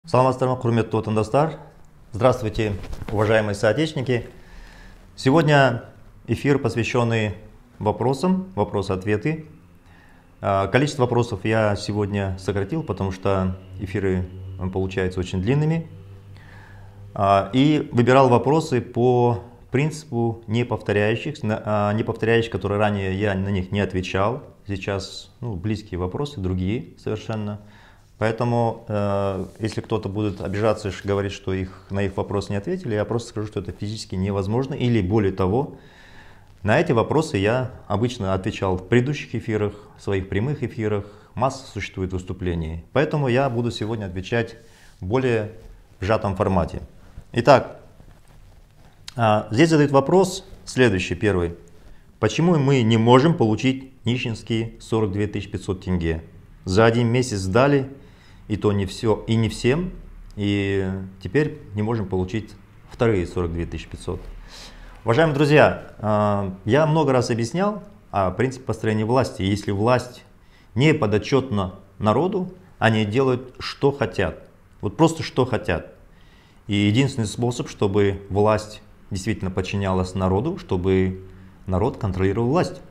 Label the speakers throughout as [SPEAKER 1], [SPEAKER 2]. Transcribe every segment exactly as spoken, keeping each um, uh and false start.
[SPEAKER 1] Саламатсыздарма, құрметті отандастар. Здравствуйте, уважаемые соотечественники. Сегодня эфир, посвященный вопросам, вопросы-ответы. Количество вопросов я сегодня сократил, потому что эфиры получаются очень длинными. И выбирал вопросы по принципу неповторяющих, неповторяющих, которые ранее я на них не отвечал. Сейчас ну, близкие вопросы, другие совершенно. Поэтому, э, если кто-то будет обижаться и говорить, что их, на их вопросы не ответили, я просто скажу, что это физически невозможно. Или более того, на эти вопросы я обычно отвечал в предыдущих эфирах, в своих прямых эфирах. Масса существует выступлений. Поэтому я буду сегодня отвечать в более сжатом формате. Итак, э, здесь задают вопрос следующий, первый. Почему мы не можем получить нищенские сорок две тысячи пятьсот тенге? За один месяц сдали. И то не все, и не всем, и теперь не можем получить вторые сорок две тысячи пятьсот. Уважаемые друзья, я много раз объяснял о принципе построения власти. Если власть не подотчетна народу, они делают, что хотят. Вот просто что хотят. И единственный способ, чтобы власть действительно подчинялась народу, чтобы народ контролировал власть.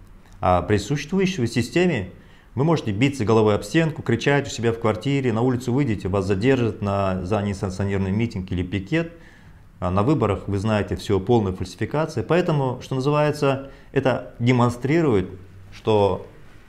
[SPEAKER 1] А при существующей системе вы можете биться головой об стенку, кричать у себя в квартире, на улицу выйдете, вас задержат на, за несанкционированный митинг или пикет. А на выборах, вы знаете, все полная фальсификация. Поэтому, что называется, это демонстрирует, что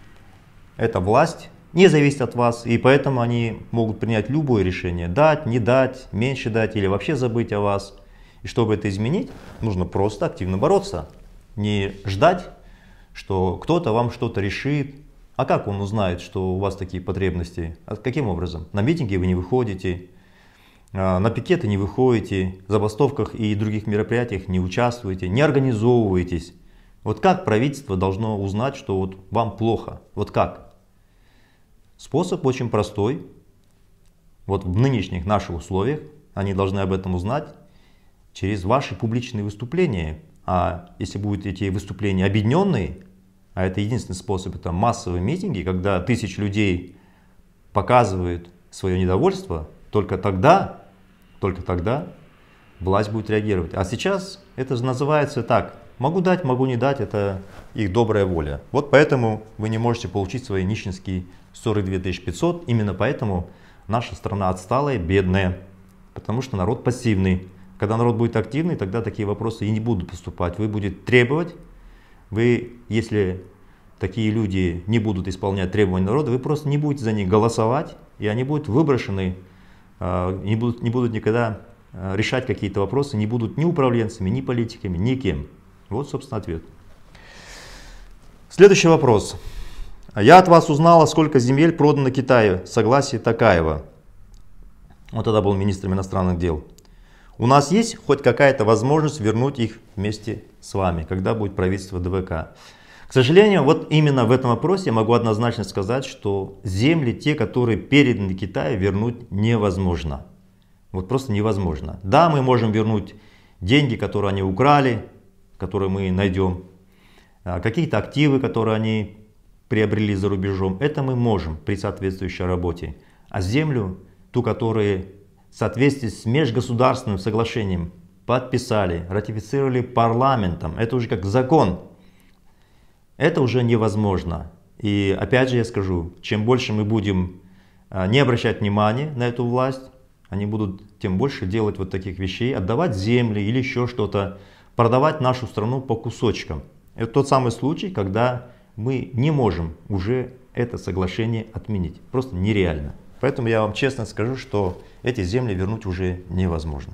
[SPEAKER 1] эта власть не зависит от вас, и поэтому они могут принять любое решение. Дать, не дать, меньше дать или вообще забыть о вас. И чтобы это изменить, нужно просто активно бороться. Не ждать, что кто-то вам что-то решит. А как он узнает, что у вас такие потребности? А каким образом? На митинги вы не выходите, на пикеты не выходите, в забастовках и других мероприятиях не участвуете, не организовываетесь. Вот как правительство должно узнать, что вот вам плохо? Вот как? Способ очень простой. Вот в нынешних наших условиях они должны об этом узнать через ваши публичные выступления. А если будут эти выступления объединенные, а это единственный способ, это массовые митинги, когда тысячи людей показывают свое недовольство, только тогда, только тогда власть будет реагировать. А сейчас это называется так, могу дать, могу не дать, это их добрая воля. Вот поэтому вы не можете получить свои нищенские сорок две тысячи пятьсот, именно поэтому наша страна отсталая, бедная, потому что народ пассивный. Когда народ будет активный, тогда такие вопросы и не будут поступать, вы будете требовать. Вы, если такие люди не будут исполнять требования народа, вы просто не будете за них голосовать, и они будут выброшены, не будут, не будут никогда решать какие-то вопросы, не будут ни управленцами, ни политиками, ни кем. Вот, собственно, ответ. Следующий вопрос. Я от вас узнала, сколько земель продано Китаю. Согласие Токаева. Он тогда был министром иностранных дел. У нас есть хоть какая-то возможность вернуть их вместе с вами, когда будет правительство ДВК. К сожалению, вот именно в этом вопросе я могу однозначно сказать, что земли, те, которые переданы Китаю, вернуть невозможно. Вот просто невозможно. Да, мы можем вернуть деньги, которые они украли, которые мы найдем, какие-то активы, которые они приобрели за рубежом. Это мы можем при соответствующей работе. А землю, ту, которую в соответствии с межгосударственным соглашением подписали, ратифицировали парламентом, это уже как закон, это уже невозможно. И опять же я скажу, чем больше мы будем не обращать внимания на эту власть, они будут тем больше делать вот таких вещей, отдавать земли или еще что-то, продавать нашу страну по кусочкам. Это тот самый случай, когда мы не можем уже это соглашение отменить. Просто нереально. Поэтому я вам честно скажу, что эти земли вернуть уже невозможно.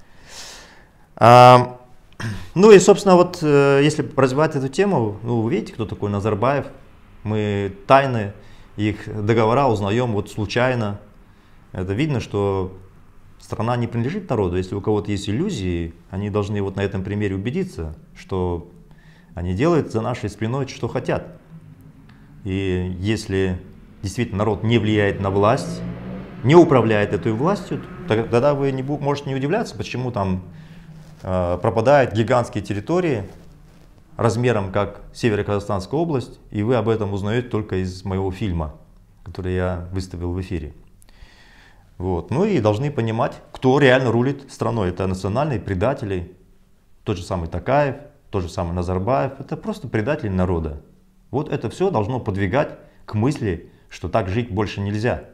[SPEAKER 1] А, ну и, собственно, вот если развивать эту тему, ну, вы видите, кто такой Назарбаев. Мы тайны их договора узнаем вот случайно. Это видно, что страна не принадлежит народу. Если у кого-то есть иллюзии, они должны вот на этом примере убедиться, что они делают за нашей спиной, что хотят. И если действительно народ не влияет на власть, не управляет этой властью, тогда вы не можете не удивляться, почему там э, пропадают гигантские территории размером как Северо-Казахстанская область, и вы об этом узнаете только из моего фильма, который я выставил в эфире. Вот. Ну и должны понимать, кто реально рулит страной. Это национальные предатели, тот же самый Токаев, тот же самый Назарбаев. Это просто предатели народа. Вот это все должно подвигать к мысли, что так жить больше нельзя.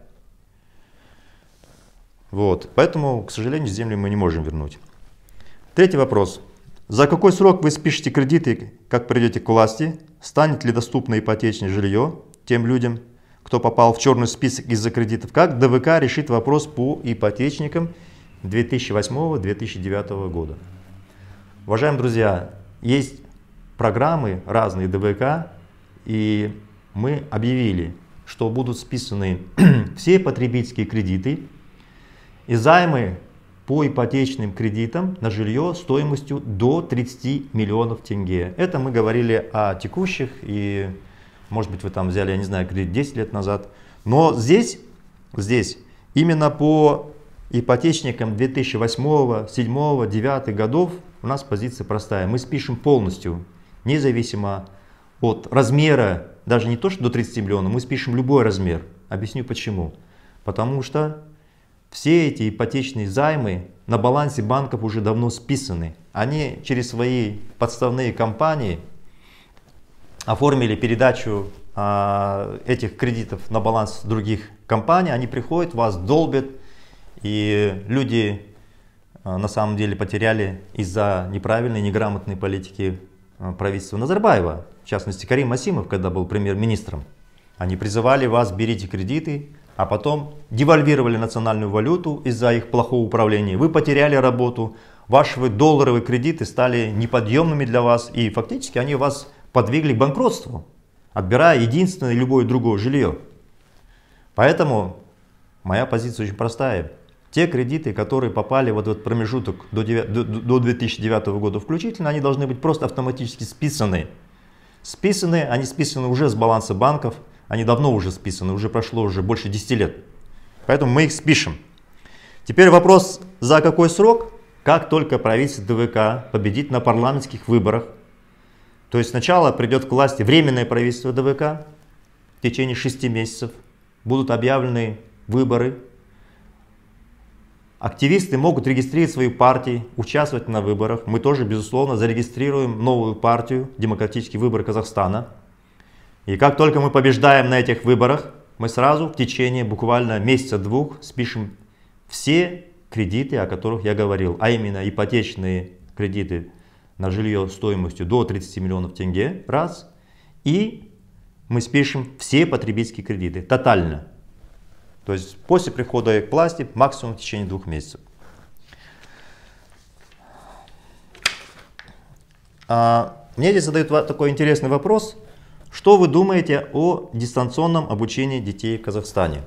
[SPEAKER 1] Вот. Поэтому, к сожалению, землю мы не можем вернуть. Третий вопрос. За какой срок вы спишете кредиты, как придете к власти? Станет ли доступно ипотечное жилье тем людям, кто попал в черный список из-за кредитов? Как ДВК решит вопрос по ипотечникам две тысячи восьмого — две тысячи девятого года? Уважаемые друзья, есть программы разные ДВК, и мы объявили, что будут списаны все потребительские кредиты и займы по ипотечным кредитам на жилье стоимостью до тридцати миллионов тенге. Это мы говорили о текущих, и может быть вы там взяли, я не знаю, кредит десять лет назад. Но здесь, здесь именно по ипотечникам две тысячи восьмого, две тысячи седьмого, две тысячи девятого годов у нас позиция простая. Мы спишем полностью, независимо от размера, даже не то, что до тридцати миллионов, мы спишем любой размер. Объясню почему. Потому что все эти ипотечные займы на балансе банков уже давно списаны. Они через свои подставные компании оформили передачу а, этих кредитов на баланс других компаний. Они приходят, вас долбят, и люди а, на самом деле потеряли из-за неправильной, неграмотной политики а, правительства Назарбаева. В частности, Карим Асимов, когда был премьер-министром. Они призывали вас: берите кредиты, а потом девальвировали национальную валюту из-за их плохого управления. Вы потеряли работу, ваши долларовые кредиты стали неподъемными для вас, и фактически они вас подвигли к банкротству, отбирая единственное и любое другое жилье. Поэтому моя позиция очень простая. Те кредиты, которые попали в этот промежуток до две тысячи девятого года включительно, они должны быть просто автоматически списаны. Списаны, они списаны уже с баланса банков. Они давно уже списаны, уже прошло уже больше десяти лет. Поэтому мы их спишем. Теперь вопрос, за какой срок? Как только правительство ДВК победит на парламентских выборах, то есть сначала придет к власти временное правительство ДВК в течение шести месяцев, будут объявлены выборы, активисты могут регистрировать свои партии, участвовать на выборах. Мы тоже, безусловно, зарегистрируем новую партию «Демократический выбор Казахстана». И как только мы побеждаем на этих выборах, мы сразу в течение буквально месяца-двух спишем все кредиты, о которых я говорил, а именно ипотечные кредиты на жилье стоимостью до тридцати миллионов тенге, раз, и мы спишем все потребительские кредиты, тотально. То есть после прихода к власти максимум в течение двух месяцев. А, мне здесь задают такой интересный вопрос. Что вы думаете о дистанционном обучении детей в Казахстане?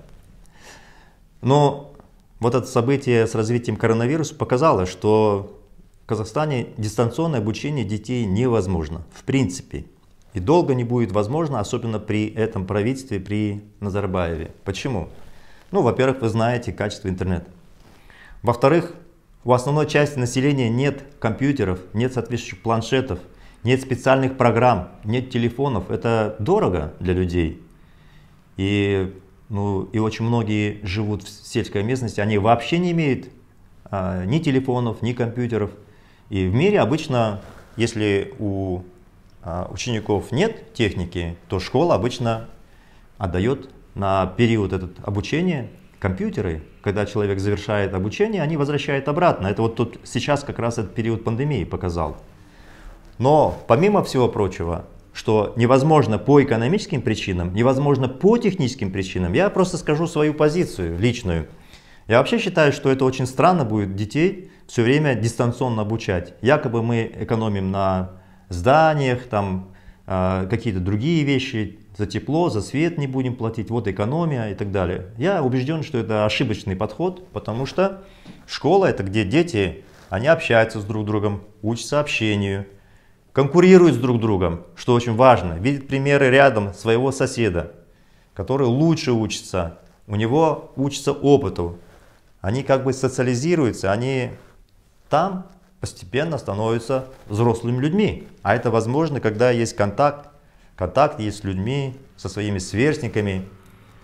[SPEAKER 1] Но вот это событие с развитием коронавируса показало, что в Казахстане дистанционное обучение детей невозможно, в принципе. И долго не будет возможно, особенно при этом правительстве, при Назарбаеве. Почему? Ну, во-первых, вы знаете качество интернета. Во-вторых, у основной части населения нет компьютеров, нет соответствующих планшетов, нет специальных программ, нет телефонов. Это дорого для людей. И, ну, и очень многие живут в сельской местности, они вообще не имеют а, ни телефонов, ни компьютеров. И в мире обычно, если у а, учеников нет техники, то школа обычно отдает на период этот обучения компьютеры. Когда человек завершает обучение, они возвращают обратно. Это вот тут сейчас как раз этот период пандемии показал. Но помимо всего прочего, что невозможно по экономическим причинам, невозможно по техническим причинам, я просто скажу свою позицию личную. Я вообще считаю, что это очень странно будет детей все время дистанционно обучать. Якобы мы экономим на зданиях, там э, какие-то другие вещи, за тепло, за свет не будем платить, вот экономия и так далее. Я убежден, что это ошибочный подход, потому что школа — это где дети, они общаются с друг другом, учатся общению, конкурируют с друг другом, что очень важно, видят примеры рядом своего соседа, который лучше учится, у него учится опыту. Они как бы социализируются, они там постепенно становятся взрослыми людьми. А это возможно, когда есть контакт, контакт есть с людьми, со своими сверстниками.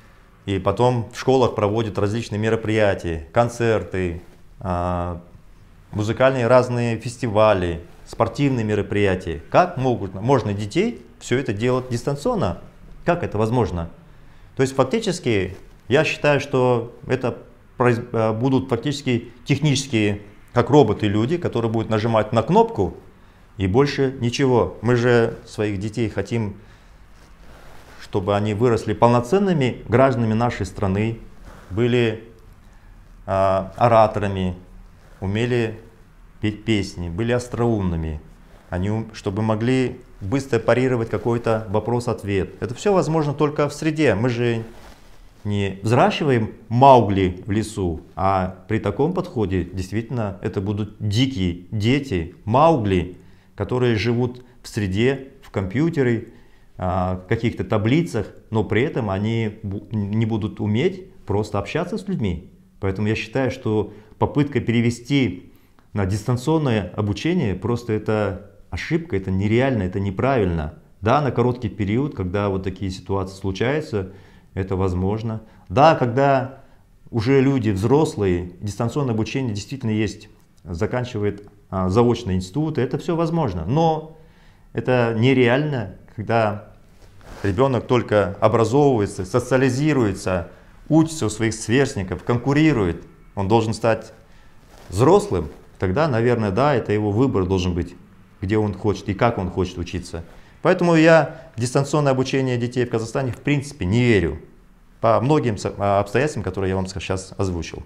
[SPEAKER 1] И потом в школах проводят различные мероприятия, концерты, музыкальные разные фестивали, спортивные мероприятия. Как могут, можно детей все это делать дистанционно? Как это возможно? То есть фактически я считаю, что это будут фактически технические, как роботы, люди, которые будут нажимать на кнопку и больше ничего. Мы же своих детей хотим, чтобы они выросли полноценными гражданами нашей страны, были а, ораторами, умели петь песни, были остроумными, они, чтобы могли быстро парировать какой-то вопрос-ответ. Это все возможно только в среде. Мы же не взращиваем Маугли в лесу, а при таком подходе действительно это будут дикие дети, Маугли, которые живут в среде, в компьютере, в каких-то таблицах, но при этом они не будут уметь просто общаться с людьми. Поэтому я считаю, что попытка перевести на дистанционное обучение просто это ошибка, это нереально, это неправильно. Да, на короткий период, когда вот такие ситуации случаются, это возможно. Да, когда уже люди взрослые, дистанционное обучение действительно есть, заканчивает а, заочный институт, это все возможно. Но это нереально, когда ребенок только образовывается, социализируется, учится у своих сверстников, конкурирует, он должен стать взрослым, тогда, наверное, да, это его выбор должен быть, где он хочет и как он хочет учиться. Поэтому я в дистанционное обучение детей в Казахстане в принципе не верю, по многим обстоятельствам, которые я вам сейчас озвучил.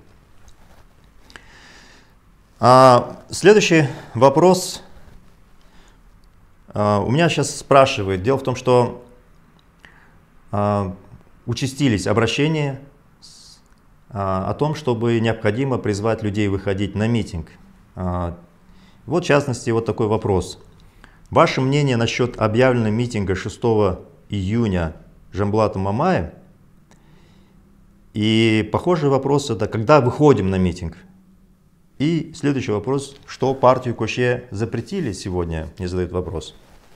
[SPEAKER 1] А, следующий вопрос. А, у меня сейчас спрашивают. Дело в том, что а, участились обращения а, о том, чтобы необходимо призвать людей выходить на митинг. А, вот в частности вот такой вопрос. Ваше мнение насчет объявленного митинга шестого июня Жамбулата Мамая? И похожий вопрос это, когда выходим на митинг? И следующий вопрос, что партию Көше запретили сегодня, мне задают вопрос.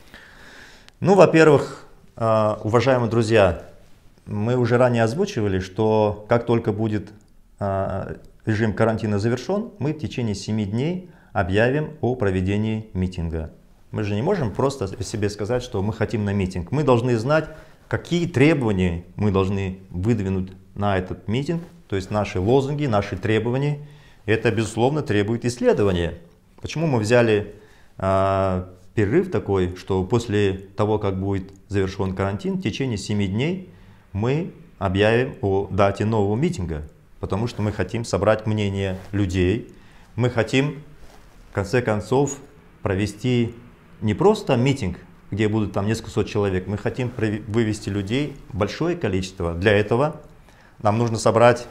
[SPEAKER 1] Ну, во-первых, уважаемые друзья, мы уже ранее озвучивали, что как только будет режим карантина завершен, мы в течение семи дней объявим о проведении митинга. Мы же не можем просто себе сказать, что мы хотим на митинг. Мы должны знать, какие требования мы должны выдвинуть на этот митинг, то есть наши лозунги, наши требования. Это, безусловно, требует исследования. Почему мы взяли э, перерыв такой, что после того, как будет завершен карантин, в течение семи дней мы объявим о дате нового митинга. Потому что мы хотим собрать мнение людей, мы хотим, в конце концов, провести не просто митинг, где будут там несколько сот человек, мы хотим вывести людей, большое количество. Для этого нам нужно собрать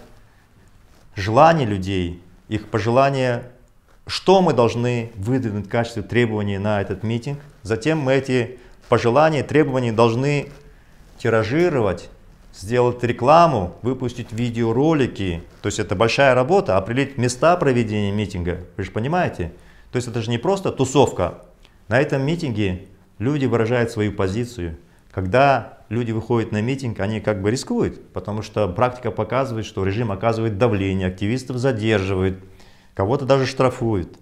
[SPEAKER 1] желания людей, их пожелания, что мы должны выдвинуть в качестве требований на этот митинг. Затем мы эти пожелания, требования должны тиражировать, сделать рекламу, выпустить видеоролики. То есть это большая работа, определить места проведения митинга. Вы же понимаете? То есть это же не просто тусовка. На этом митинге люди выражают свою позицию. Когда люди выходят на митинг, они как бы рискуют, потому что практика показывает, что режим оказывает давление, активистов задерживает, кого-то даже штрафует.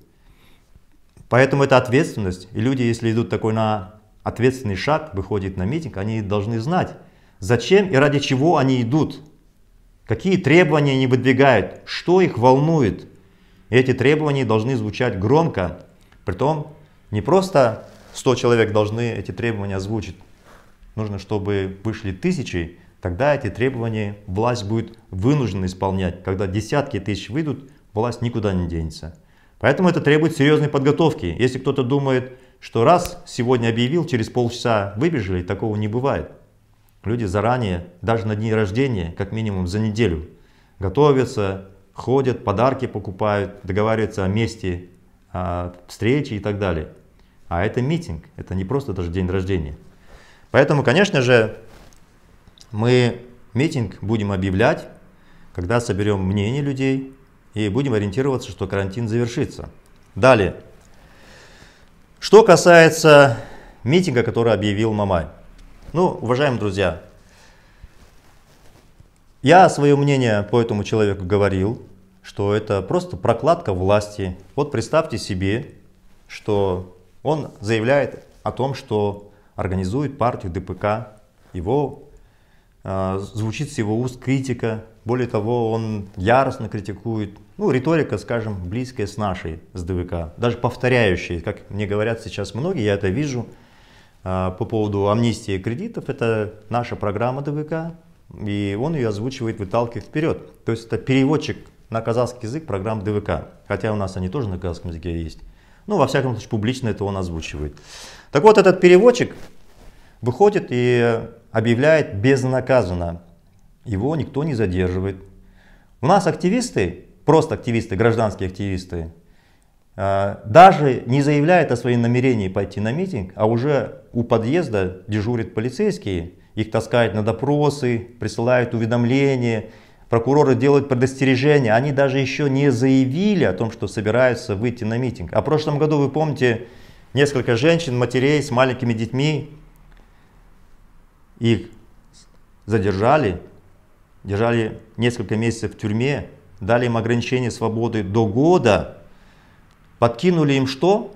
[SPEAKER 1] Поэтому это ответственность. И люди, если идут такой на ответственный шаг, выходят на митинг, они должны знать, зачем и ради чего они идут, какие требования они выдвигают, что их волнует. И эти требования должны звучать громко. Притом не просто сто человек должны эти требования озвучить. Нужно, чтобы вышли тысячи, тогда эти требования власть будет вынуждена исполнять. Когда десятки тысяч выйдут, власть никуда не денется. Поэтому это требует серьезной подготовки. Если кто-то думает, что раз сегодня объявил, через полчаса выбежали, такого не бывает. Люди заранее, даже на дни рождения, как минимум за неделю, готовятся, ходят, подарки покупают, договариваются о месте о встрече и так далее. А это митинг, это не просто даже день рождения. Поэтому, конечно же, мы митинг будем объявлять, когда соберем мнение людей и будем ориентироваться, что карантин завершится. Далее. Что касается митинга, который объявил Мамай. Ну, уважаемые друзья, Я свое мнение по этому человеку говорил, что это просто прокладка власти. Вот представьте себе, что он заявляет о том, что организует партию ДПК, его э, звучит с его уст критика, более того, он яростно критикует, ну, риторика, скажем, близкая с нашей, с ДВК, даже повторяющая, как мне говорят сейчас многие, я это вижу, э, по поводу амнистии кредитов, это наша программа ДВК, и он ее озвучивает, выталкивает вперед. То есть это переводчик на казахский язык программ ДВК, хотя у нас они тоже на казахском языке есть. Ну, во всяком случае, публично это он озвучивает. Так вот, этот переводчик выходит и объявляет безнаказанно. Его никто не задерживает. У нас активисты, просто активисты, гражданские активисты, даже не заявляют о своем намерении пойти на митинг, а уже у подъезда дежурят полицейские, их таскают на допросы, присылают уведомления, прокуроры делают предостережения. Они даже еще не заявили о том, что собираются выйти на митинг. А в прошлом году, вы помните, несколько женщин, матерей с маленькими детьми, их задержали, держали несколько месяцев в тюрьме, дали им ограничение свободы до года, подкинули им что?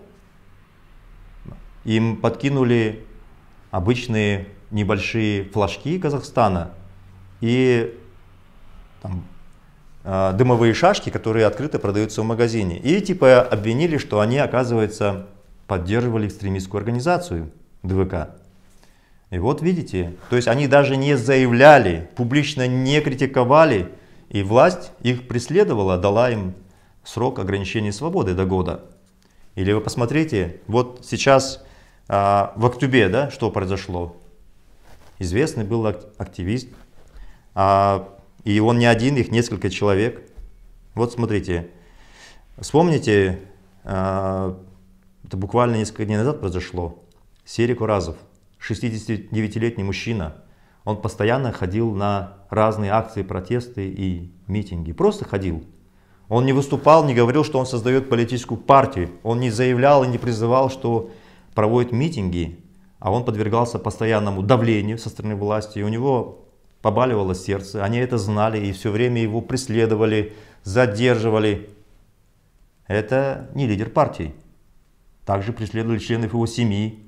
[SPEAKER 1] Им подкинули обычные небольшие флажки Казахстана и там, э, дымовые шашки, которые открыто продаются в магазине. И типа обвинили, что они, оказывается, поддерживали экстремистскую организацию ДВК. И вот видите, то есть они даже не заявляли, публично не критиковали, и власть их преследовала, дала им срок ограничения свободы до года. Или вы посмотрите, вот сейчас а, в октябре, да, что произошло? Известный был активист, а, и он не один, их несколько человек. Вот смотрите, вспомните, а, это буквально несколько дней назад произошло, Серик Уразов. шестидесятидевятилетний мужчина, он постоянно ходил на разные акции, протесты и митинги. Просто ходил. Он не выступал, не говорил, что он создает политическую партию. Он не заявлял и не призывал, что проводит митинги. А он подвергался постоянному давлению со стороны власти. И у него побаливало сердце. Они это знали и все время его преследовали, задерживали. Это не лидер партии. Также преследовали членов его семьи.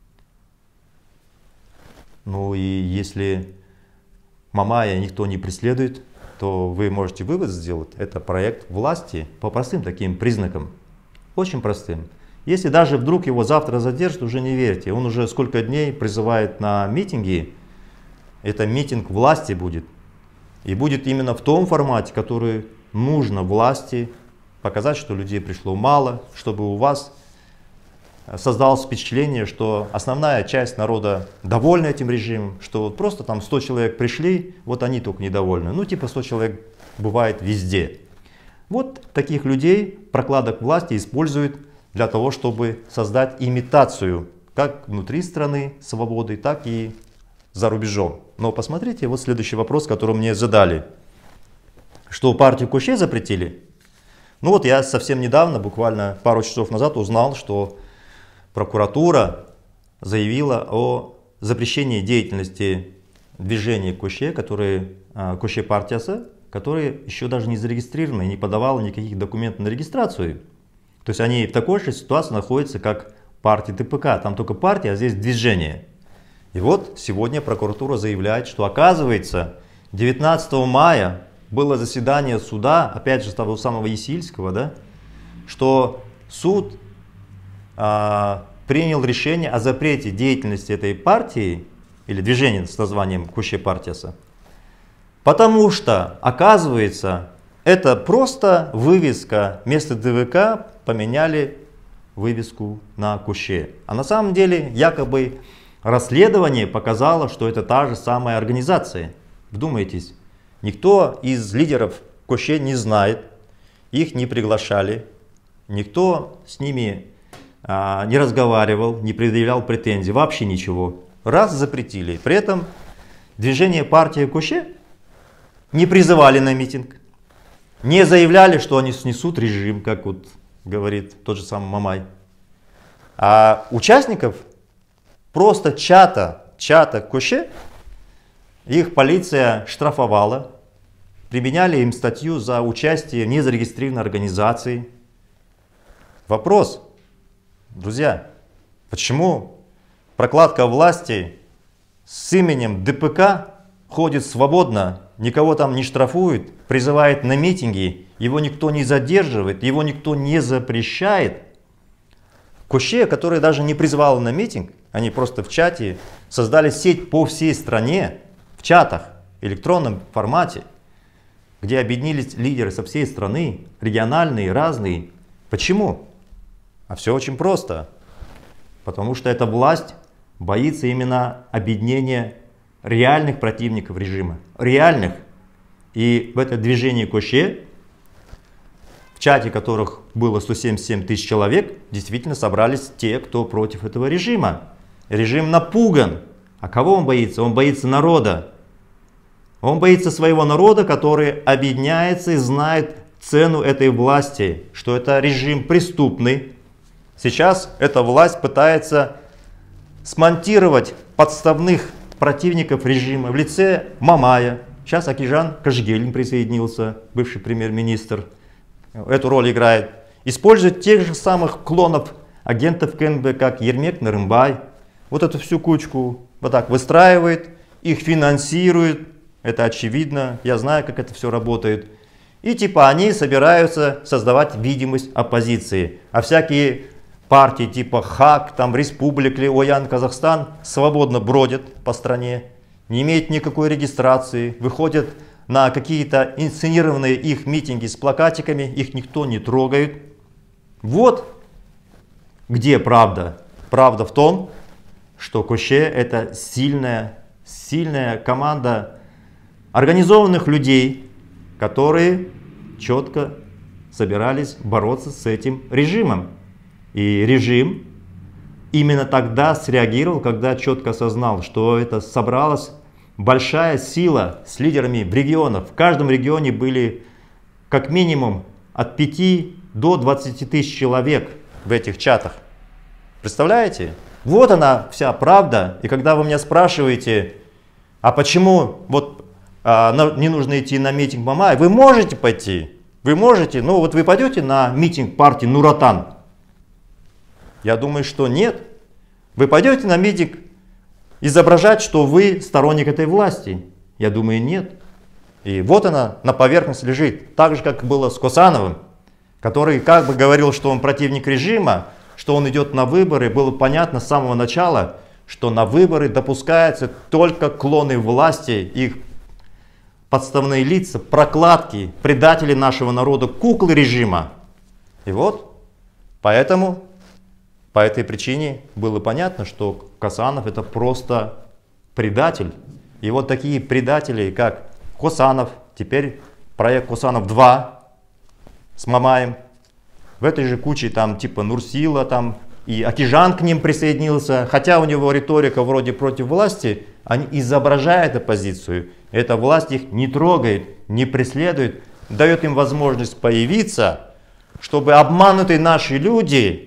[SPEAKER 1] Ну и если Мамая никто не преследует, то вы можете вывод сделать. Это проект власти по простым таким признакам. Очень простым. Если даже вдруг его завтра задержат, уже не верьте. Он уже сколько дней призывает на митинги. Это митинг власти будет. И будет именно в том формате, который нужно власти. Показать, что людей пришло мало, чтобы у вас создалось впечатление, что основная часть народа довольна этим режимом, что вот просто там сто человек пришли, вот они только недовольны. Ну типа сто человек бывает везде. Вот таких людей прокладок власти используют для того, чтобы создать имитацию как внутри страны свободы, так и за рубежом. Но посмотрите, вот следующий вопрос, который мне задали. Что партию Кошей запретили? Ну вот я совсем недавно, буквально пару часов назад узнал, что прокуратура заявила о запрещении деятельности движения Коше, которые, Коше партиясы, которые еще даже не зарегистрированы и не подавали никаких документов на регистрацию. То есть они в такой же ситуации находятся, как партия ТПК. Там только партия, а здесь движение. И вот сегодня прокуратура заявляет, что оказывается девятнадцатого мая было заседание суда, опять же того самого Есильского, да, что суд а, принял решение о запрете деятельности этой партии или движения с названием Коше партиясы, потому что, оказывается, это просто вывеска, вместо ДВК поменяли вывеску на Коше. А на самом деле якобы расследование показало, что это та же самая организация. Вдумайтесь, никто из лидеров Коше не знает, их не приглашали, никто с ними а, не разговаривал, не предъявлял претензий, вообще ничего. Раз запретили. При этом движение партии Коше не призывали на митинг, не заявляли, что они снесут режим, как вот говорит тот же самый Мамай. А участников просто чата, чата Коше, их полиция штрафовала, применяли им статью за участие в незарегистрированной организации. Вопрос, друзья, почему прокладка власти с именем ДПК ходит свободно, никого там не штрафует, призывает на митинги, его никто не задерживает, его никто не запрещает. Коше, который даже не призывал на митинг, они просто в чате создали сеть по всей стране, в чатах, в электронном формате, где объединились лидеры со всей страны, региональные, разные. Почему? А все очень просто. Потому что эта власть боится именно объединения реальных противников режима. Реальных. И в это движение Коше, в чате которых было сто семьдесят семь тысяч человек, действительно собрались те, кто против этого режима. Режим напуган. А кого он боится? Он боится народа. Он боится своего народа, который объединяется и знает цену этой власти, что это режим преступный. Сейчас эта власть пытается смонтировать подставных противников режима в лице Мамая. Сейчас Акижан Кашгелин присоединился, бывший премьер-министр, эту роль играет. Использует тех же самых клонов агентов КНБ, как Ермек Нарымбай. Вот эту всю кучку вот так выстраивает, их финансирует. Это очевидно, я знаю, как это все работает. И типа они собираются создавать видимость оппозиции. А всякие партии типа ХАК, там Республика, Оян, Казахстан свободно бродят по стране, не имеют никакой регистрации, выходят на какие-то инсценированные их митинги с плакатиками, их никто не трогает. Вот где правда. Правда в том, что Коше это сильная, сильная команда организованных людей, которые четко собирались бороться с этим режимом. И режим именно тогда среагировал, когда четко осознал, что это собралась большая сила с лидерами в регионах. В каждом регионе были как минимум от пяти до двадцати тысяч человек в этих чатах. Представляете? Вот она вся правда. И когда вы меня спрашиваете, а почему вот а, не нужно идти на митинг Мамая, вы можете пойти. Вы можете, ну вот вы пойдете на митинг партии Нур-Отан? Я думаю, что нет. Вы пойдете на митинг изображать, что вы сторонник этой власти? Я думаю, нет. И вот она на поверхности лежит. Так же, как было с Косановым, который как бы говорил, что он противник режима, что он идет на выборы. Было понятно с самого начала, что на выборы допускаются только клоны власти, их подставные лица, прокладки, предатели нашего народа, куклы режима. И вот, поэтому... По этой причине было понятно, что Косанов это просто предатель. И вот такие предатели, как Косанов, теперь проект Косанов два с Мамаем, в этой же куче там типа Нурсила, там и Акижан к ним присоединился, хотя у него риторика вроде против власти, они изображают оппозицию. Эта власть их не трогает, не преследует, дает им возможность появиться, чтобы обманутые наши люди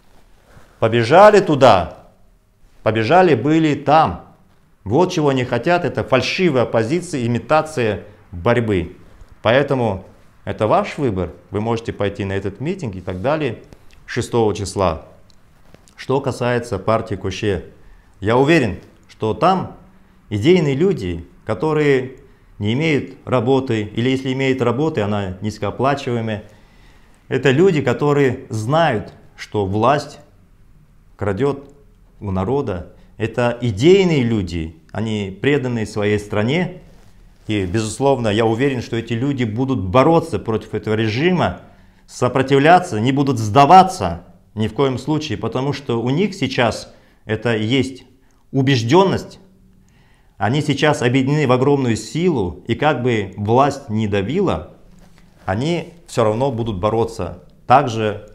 [SPEAKER 1] побежали туда, побежали, были там. Вот чего они хотят, это фальшивая оппозиция, имитация борьбы. Поэтому это ваш выбор, вы можете пойти на этот митинг и так далее шестого числа. Что касается партии Коше, я уверен, что там идейные люди, которые не имеют работы, или если имеют работу, она низкооплачиваемая, это люди, которые знают, что власть крадет у народа. Это идейные люди, они преданные своей стране. И, безусловно, я уверен, что эти люди будут бороться против этого режима, сопротивляться, не будут сдаваться ни в коем случае, потому что у них сейчас это есть убежденность. Они сейчас объединены в огромную силу, и как бы власть не давила, они все равно будут бороться. Также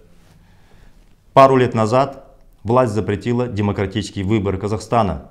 [SPEAKER 1] пару лет назад власть запретила демократический выбор Казахстана.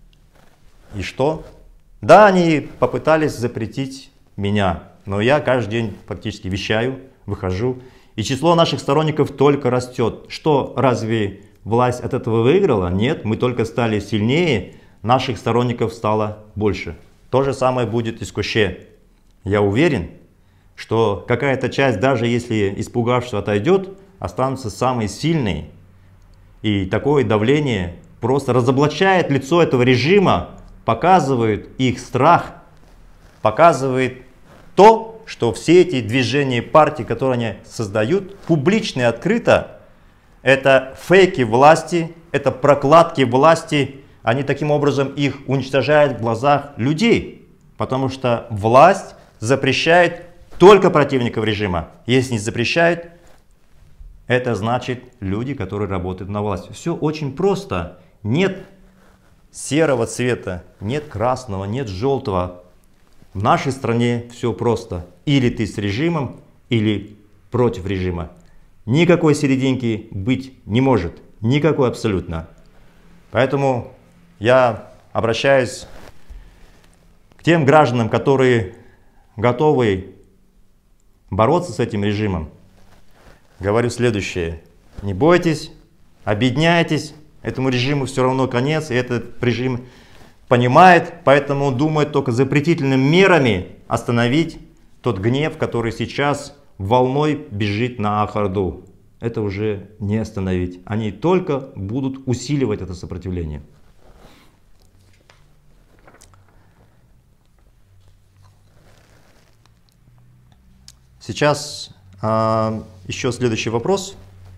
[SPEAKER 1] И что? Да, они попытались запретить меня, но я каждый день фактически вещаю, выхожу. И число наших сторонников только растет. Что, разве власть от этого выиграла? Нет, мы только стали сильнее, наших сторонников стало больше. То же самое будет и с Коше. я уверен, что какая-то часть, даже если испугавшись отойдет, останутся самые сильные. И такое давление просто разоблачает лицо этого режима, показывает их страх, показывает то, что все эти движения партий, которые они создают, публично и открыто, это фейки власти, это прокладки власти, они таким образом их уничтожают в глазах людей, потому что власть запрещает только противников режима. Если не запрещает, это значит люди, которые работают на власти. Все очень просто. Нет серого цвета, нет красного, нет желтого. В нашей стране все просто. Или ты с режимом, или против режима. Никакой серединки быть не может. Никакой абсолютно. Поэтому я обращаюсь к тем гражданам, которые готовы бороться с этим режимом. Говорю следующее. Не бойтесь, объединяйтесь. Этому режиму все равно конец. И этот режим понимает, поэтому он думает только запретительными мерами остановить тот гнев, который сейчас волной бежит на Ах-Орду. Это уже не остановить. Они только будут усиливать это сопротивление. Сейчас э, еще следующий вопрос.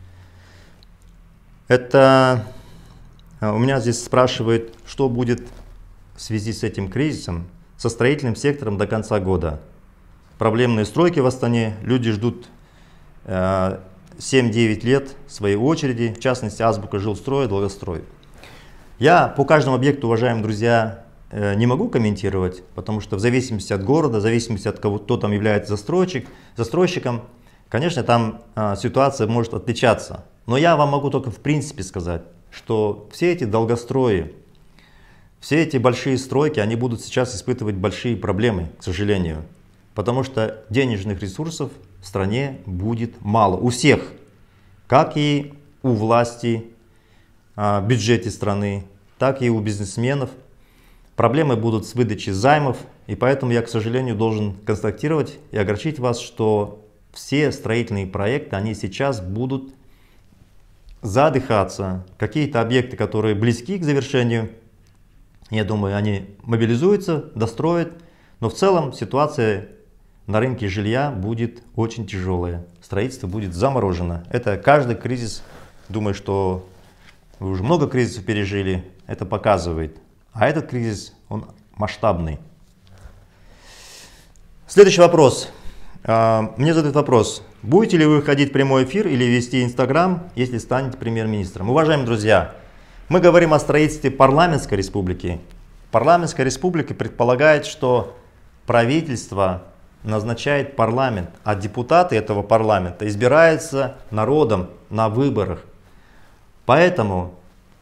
[SPEAKER 1] Это э, у меня здесь спрашивают, что будет в связи с этим кризисом со строительным сектором до конца года. Проблемные стройки в Астане, люди ждут э, семь-девять лет своей очереди, в частности Азбука жилстроя, Долгострой. Я по каждому объекту, уважаемые друзья, не могу комментировать, потому что в зависимости от города, в зависимости от кого, кто там является застройщик, застройщиком, конечно, там а, ситуация может отличаться. Но я вам могу только в принципе сказать, что все эти долгострои, все эти большие стройки, они будут сейчас испытывать большие проблемы, к сожалению. Потому что денежных ресурсов в стране будет мало. У всех, как и у власти, а, в бюджете страны, так и у бизнесменов. Проблемы будут с выдачей займов, и поэтому я, к сожалению, должен констатировать и огорчить вас, что все строительные проекты, они сейчас будут задыхаться. Какие-то объекты, которые близки к завершению, я думаю, они мобилизуются, достроят, но в целом ситуация на рынке жилья будет очень тяжелая. Строительство будет заморожено. Это каждый кризис, думаю, что вы уже много кризисов пережили, это показывает. А этот кризис, он масштабный. Следующий вопрос. Мне задают вопрос. Будете ли вы выходить в прямой эфир или вести Инстаграм, если станете премьер-министром? Уважаемые друзья, мы говорим о строительстве парламентской республики. Парламентская республика предполагает, что правительство назначает парламент, а депутаты этого парламента избираются народом на выборах. Поэтому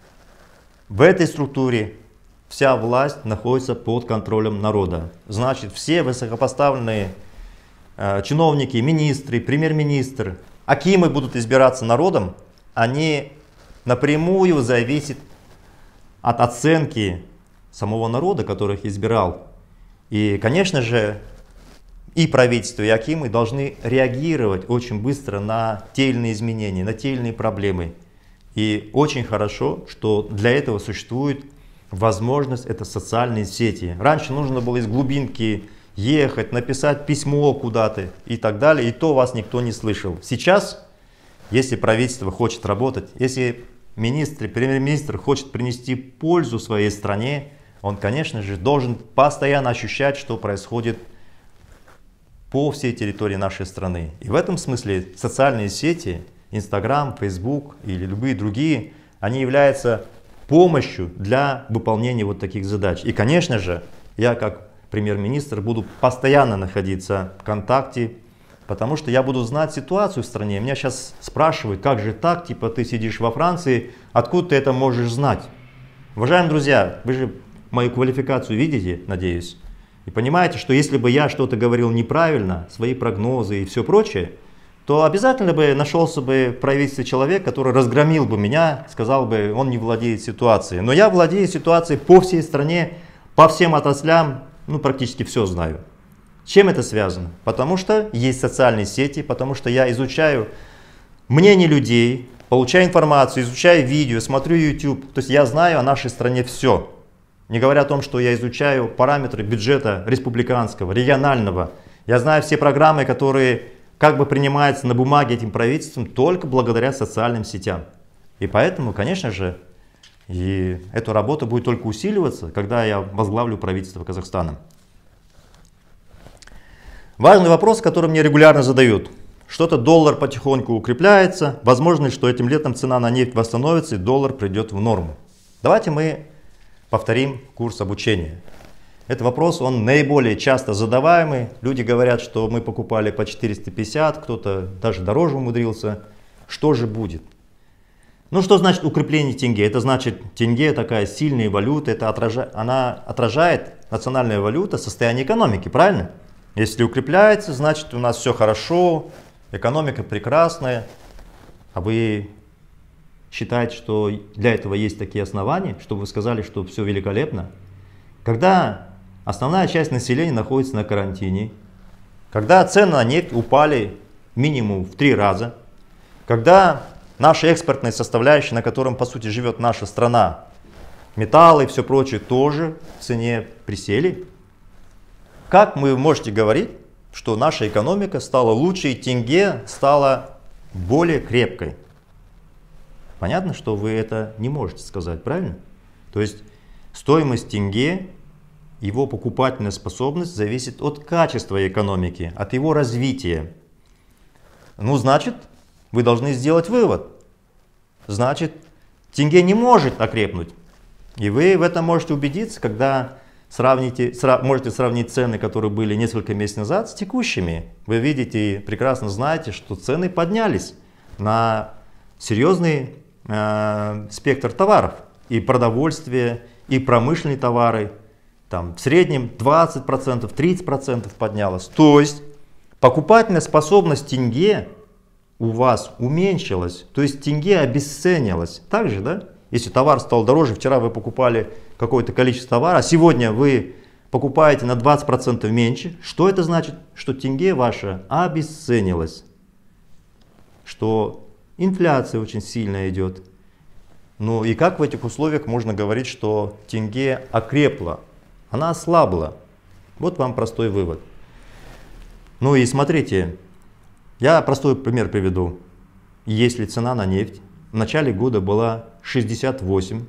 [SPEAKER 1] в этой структуре вся власть находится под контролем народа. Значит, все высокопоставленные э, чиновники, министры, премьер-министр, акимы будут избираться народом, они напрямую зависят от оценки самого народа, который их избирал. И, конечно же, и правительство, и акимы должны реагировать очень быстро на те или иные изменения, на те или иные проблемы. И очень хорошо, что для этого существует возможность, это социальные сети. Раньше нужно было из глубинки ехать, написать письмо куда-то и так далее, и то вас никто не слышал. Сейчас, если правительство хочет работать, если министр, премьер-министр хочет принести пользу своей стране, он, конечно же, должен постоянно ощущать, что происходит по всей территории нашей страны. И в этом смысле социальные сети, Инстаграм, Фейсбук или любые другие, они являются помощью для выполнения вот таких задач. И, конечно же, я как премьер-министр буду постоянно находиться в контакте, потому что я буду знать ситуацию в стране. Меня сейчас спрашивают, как же так, типа ты сидишь во Франции, откуда ты это можешь знать? Уважаемые друзья, вы же мою квалификацию видите, надеюсь, и понимаете, что если бы я что-то говорил неправильно, свои прогнозы и все прочее, то обязательно бы нашелся бы в правительстве человек, который разгромил бы меня, сказал бы, он не владеет ситуацией. Но я владею ситуацией по всей стране, по всем отраслям, ну практически все знаю. С чем это связано? Потому что есть социальные сети, потому что я изучаю мнение людей, получаю информацию, изучаю видео, смотрю YouTube. То есть я знаю о нашей стране все. Не говоря о том, что я изучаю параметры бюджета республиканского, регионального. Я знаю все программы, которые как бы принимаются на бумаге этим правительством только благодаря социальным сетям. И поэтому, конечно же, и эта работа будет только усиливаться, когда я возглавлю правительство Казахстана. Важный вопрос, который мне регулярно задают. Что-то доллар потихоньку укрепляется, возможно, что этим летом цена на нефть восстановится и доллар придет в норму. Давайте мы повторим курс обучения. Этот вопрос, он наиболее часто задаваемый. Люди говорят, что мы покупали по четыреста пятьдесят, кто-то даже дороже умудрился. Что же будет? Ну, что значит укрепление тенге? Это значит, тенге такая сильная валюта, это отражает, она отражает, национальная валюта, состояние экономики, правильно? Если укрепляется, значит у нас все хорошо, экономика прекрасная. А вы считаете, что для этого есть такие основания, чтобы вы сказали, что все великолепно? Когда основная часть населения находится на карантине, когда цены на нефть упали минимум в три раза, когда наша экспортная составляющая, на котором по сути живет наша страна, металлы и все прочее тоже в цене присели, как вы можете говорить, что наша экономика стала лучше и тенге стала более крепкой? Понятно, что вы это не можете сказать, правильно? То есть стоимость тенге, его покупательная способность зависит от качества экономики, от его развития. Ну, значит, вы должны сделать вывод. Значит, тенге не может окрепнуть. И вы в этом можете убедиться, когда сравните, сра, можете сравнить цены, которые были несколько месяцев назад, с текущими. Вы видите и прекрасно знаете, что цены поднялись на серьезный э, спектр товаров. И продовольствие, и промышленные товары. Там, в среднем двадцать процентов, тридцать процентов поднялось. То есть покупательная способность тенге у вас уменьшилась. То есть тенге обесценилась. Так же, да? Если товар стал дороже, вчера вы покупали какое-то количество товара, а сегодня вы покупаете на двадцать процентов меньше. Что это значит? Что тенге ваша обесценилась. Что инфляция очень сильно идет. Ну и как в этих условиях можно говорить, что тенге окрепла? Она ослабла. Вот вам простой вывод. Ну и смотрите, я простой пример приведу. Если цена на нефть в начале года была шестьдесят восемь,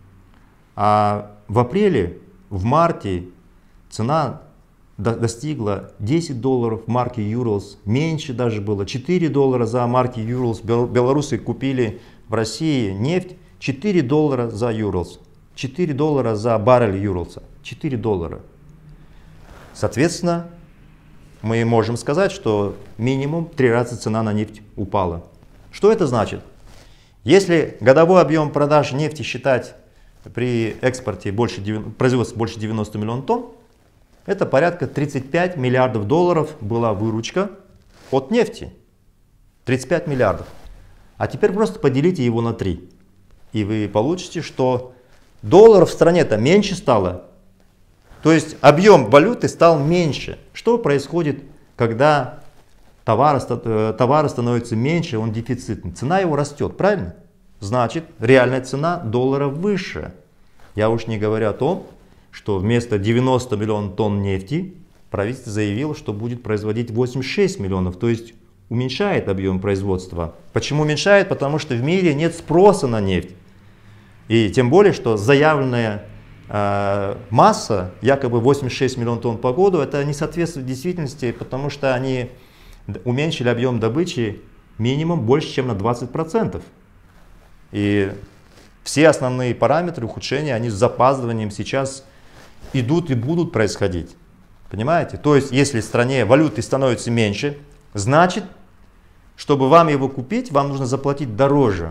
[SPEAKER 1] а в апреле, в марте цена до достигла десять долларов марки Urals, меньше даже было, четыре доллара за марки Urals. Белорусы купили в России нефть четыре доллара за Urals, четыре доллара за баррель Urals, четыре доллара. Соответственно, мы можем сказать, что минимум три раза цена на нефть упала. Что это значит? Если годовой объем продаж нефти считать при экспорте больше, производстве больше девяноста миллионов тонн, это порядка тридцать пять миллиардов долларов была выручка от нефти. тридцать пять миллиардов. А теперь просто поделите его на три. И вы получите, что долларов в стране-то меньше стало. То есть объем валюты стал меньше. Что происходит, когда товар, товар становится меньше, он дефицитный? Цена его растет, правильно? Значит, реальная цена доллара выше. Я уж не говорю о том, что вместо девяноста миллионов тонн нефти правительство заявило, что будет производить восемьдесят шесть миллионов, то есть уменьшает объем производства. Почему уменьшает? Потому что в мире нет спроса на нефть. И тем более, что заявленная э, масса, якобы восемьдесят шесть миллионов тонн по году, это не соответствует действительности, потому что они уменьшили объем добычи минимум больше, чем на двадцать процентов. И все основные параметры ухудшения, они с запаздыванием сейчас идут и будут происходить. Понимаете? То есть, если в стране валюты становится меньше, значит, чтобы вам его купить, вам нужно заплатить дороже.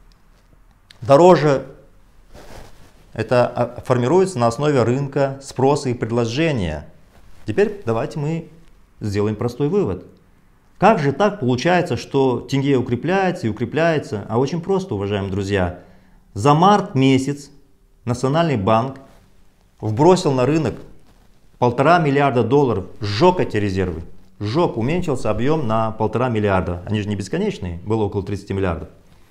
[SPEAKER 1] Дороже это формируется на основе рынка спроса и предложения. Теперь давайте мы сделаем простой вывод. Как же так получается, что тенге укрепляется и укрепляется? А очень просто, уважаемые друзья. За март месяц Национальный банк вбросил на рынок полтора миллиарда долларов сжег эти резервы. Сжег, уменьшился объем на полтора миллиарда. Они же не бесконечные, было около тридцати миллиардов.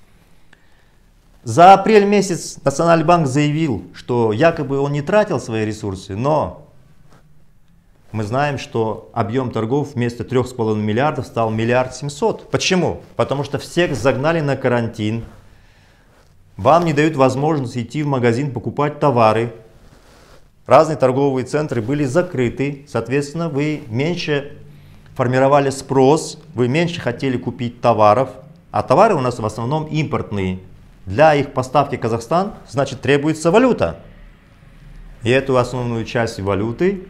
[SPEAKER 1] За апрель месяц Национальный банк заявил, что якобы он не тратил свои ресурсы, но мы знаем, что объем торгов вместо трёх с половиной миллиардов стал миллиард семьсот. Почему? Потому что всех загнали на карантин. Вам не дают возможность идти в магазин покупать товары. Разные торговые центры были закрыты. Соответственно, вы меньше формировали спрос, вы меньше хотели купить товаров. А товары у нас в основном импортные. Для их поставки в Казахстан, значит, требуется валюта. И эту основную часть валюты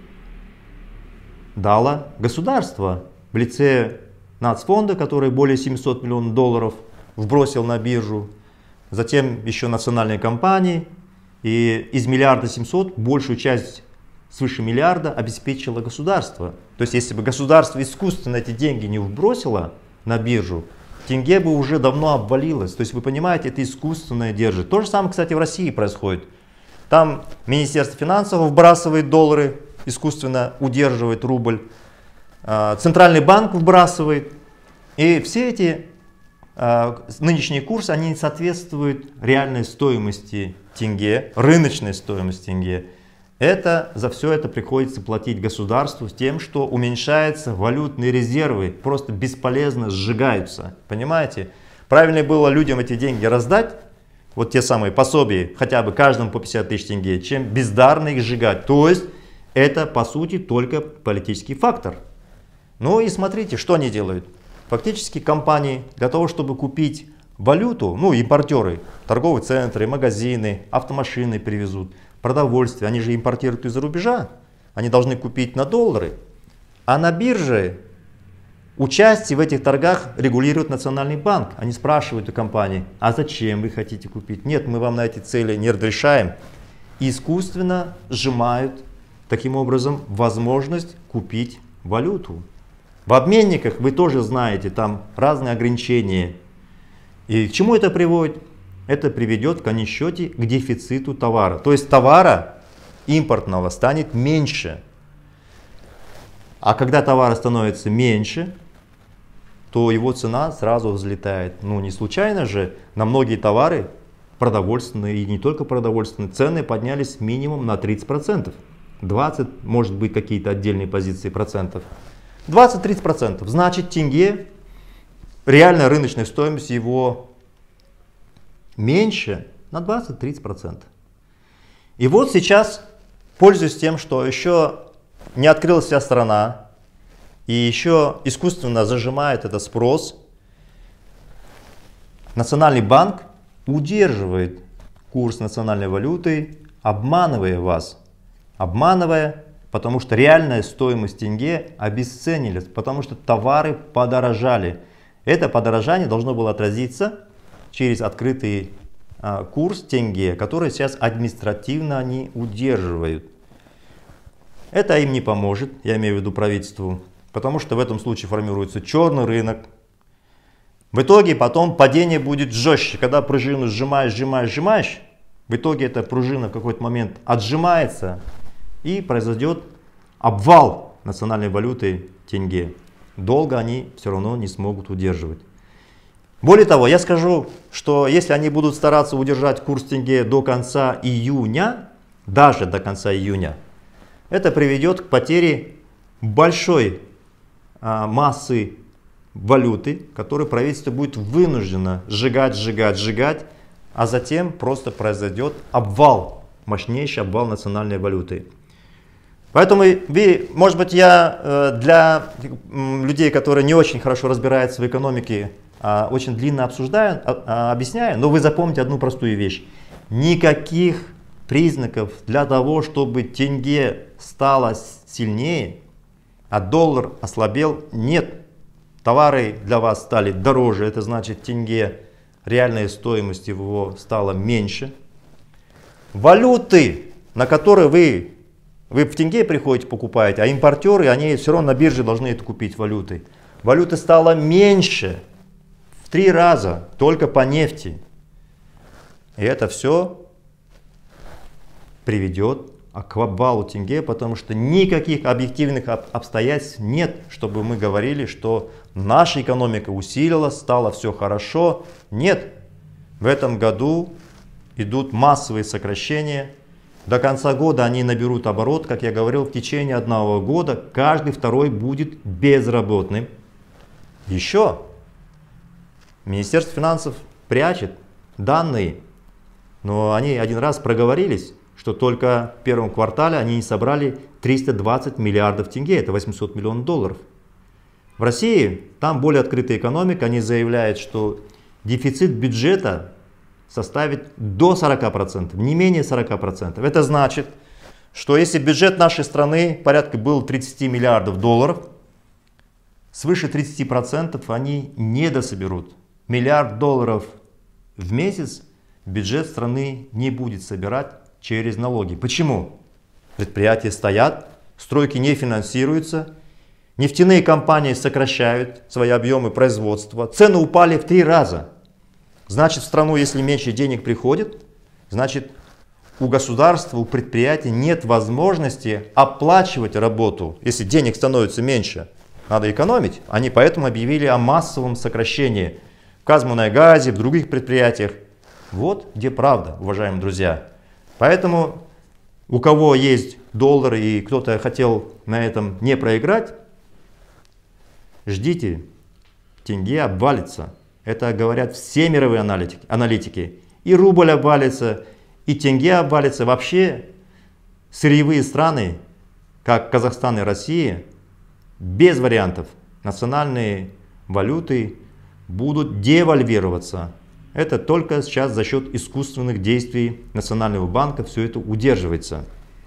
[SPEAKER 1] дало государство в лице нацфонда, который более семисот миллионов долларов вбросил на биржу. Затем еще национальные компании. И из миллиарда семьсот большую часть, свыше миллиарда, обеспечило государство. То есть, если бы государство искусственно эти деньги не вбросило на биржу, тенге бы уже давно обвалилось. То есть, вы понимаете, это искусственное держит. То же самое, кстати, в России происходит. Там Министерство финансов вбрасывает доллары, искусственно удерживает рубль. Центральный банк вбрасывает. И все эти нынешние курсы, они не соответствуют реальной стоимости тенге, рыночной стоимости тенге. Это, за все это приходится платить государству с тем, что уменьшаются валютные резервы, просто бесполезно сжигаются. Понимаете? Правильнее было людям эти деньги раздать, вот те самые пособия, хотя бы каждому по пятьдесят тысяч тенге, чем бездарно их сжигать. То есть это по сути только политический фактор. Ну и смотрите, что они делают. Фактически компании для того, чтобы купить валюту, ну импортеры, торговые центры, магазины, автомашины привезут, продовольствие, они же импортируют из-за рубежа, они должны купить на доллары. А на бирже участие в этих торгах регулирует Национальный банк. Они спрашивают у компании, а зачем вы хотите купить? Нет, мы вам на эти цели не разрешаем. Искусственно сжимают таким образом возможность купить валюту. В обменниках вы тоже знаете, там разные ограничения. И к чему это приводит? Это приведет в конечном счете к дефициту товара. То есть товара импортного станет меньше. А когда товара становится меньше, то его цена сразу взлетает. Ну не случайно же на многие товары, продовольственные и не только продовольственные, цены поднялись минимум на тридцать процентов. двадцать, может быть, какие-то отдельные позиции процентов. двадцать-тридцать процентов. Значит, тенге, реальная рыночная стоимость его меньше на двадцать-тридцать процентов. И вот сейчас, пользуясь тем, что еще не открылась вся страна, и еще искусственно зажимает этот спрос, Национальный банк удерживает курс национальной валюты, обманывая вас. Обманывая, потому что реальная стоимость тенге обесценилась, потому что товары подорожали. Это подорожание должно было отразиться через открытый а, курс тенге, который сейчас административно они удерживают. Это им не поможет, я имею в виду правительству, потому что в этом случае формируется черный рынок. В итоге потом падение будет жестче. Когда пружину сжимаешь, сжимаешь, сжимаешь, в итоге эта пружина в какой-то момент отжимается и произойдет обвал национальной валюты тенге. Долго они все равно не смогут удерживать. Более того, я скажу, что если они будут стараться удержать курс тенге до конца июня, даже до конца июня, это приведет к потере большой а, массы валюты, которую правительство будет вынуждено сжигать, сжигать, сжигать, а затем просто произойдет обвал, мощнейший обвал национальной валюты. Поэтому, вы, может быть, я для людей, которые не очень хорошо разбираются в экономике, очень длинно обсуждаю, объясняю, но вы запомните одну простую вещь. Никаких признаков для того, чтобы тенге стало сильнее, а доллар ослабел, нет. Товары для вас стали дороже, это значит, тенге, реальная стоимость его стала меньше. Валюты, на которые вы, вы в тенге приходите покупаете, а импортеры, они все равно на бирже должны это купить валюты. Валюты стало меньше, в три раза, только по нефти. И это все приведет к обвалу тенге, потому что никаких объективных обстоятельств нет, чтобы мы говорили, что наша экономика усилилась, стало все хорошо. Нет, в этом году идут массовые сокращения. До конца года они наберут оборот, как я говорил, в течение одного года каждый второй будет безработным. Еще Министерство финансов прячет данные, но они один раз проговорились, что только в первом квартале они не собрали триста двадцать миллиардов тенге, это восемьсот миллионов долларов. В России, там более открытая экономика, они заявляют, что дефицит бюджета составит до сорока процентов, не менее сорока процентов. Это значит, что если бюджет нашей страны порядка был тридцати миллиардов долларов, свыше тридцати процентов они не дособерут. Миллиард долларов в месяц бюджет страны не будет собирать через налоги. Почему? Предприятия стоят, стройки не финансируются, нефтяные компании сокращают свои объемы производства, цены упали в три раза. Значит, в страну, если меньше денег приходит, значит, у государства, у предприятий нет возможности оплачивать работу. Если денег становится меньше, надо экономить. Они поэтому объявили о массовом сокращении в Казмунайгазе, в других предприятиях. Вот где правда, уважаемые друзья. Поэтому у кого есть доллары и кто-то хотел на этом не проиграть, ждите, тенге обвалится. Это говорят все мировые аналитики, аналитики. И рубль обвалится, и тенге обвалится. Вообще сырьевые страны, как Казахстан и Россия, без вариантов национальные валюты будут девальвироваться. Это только сейчас за счет искусственных действий Национального банка все это удерживается.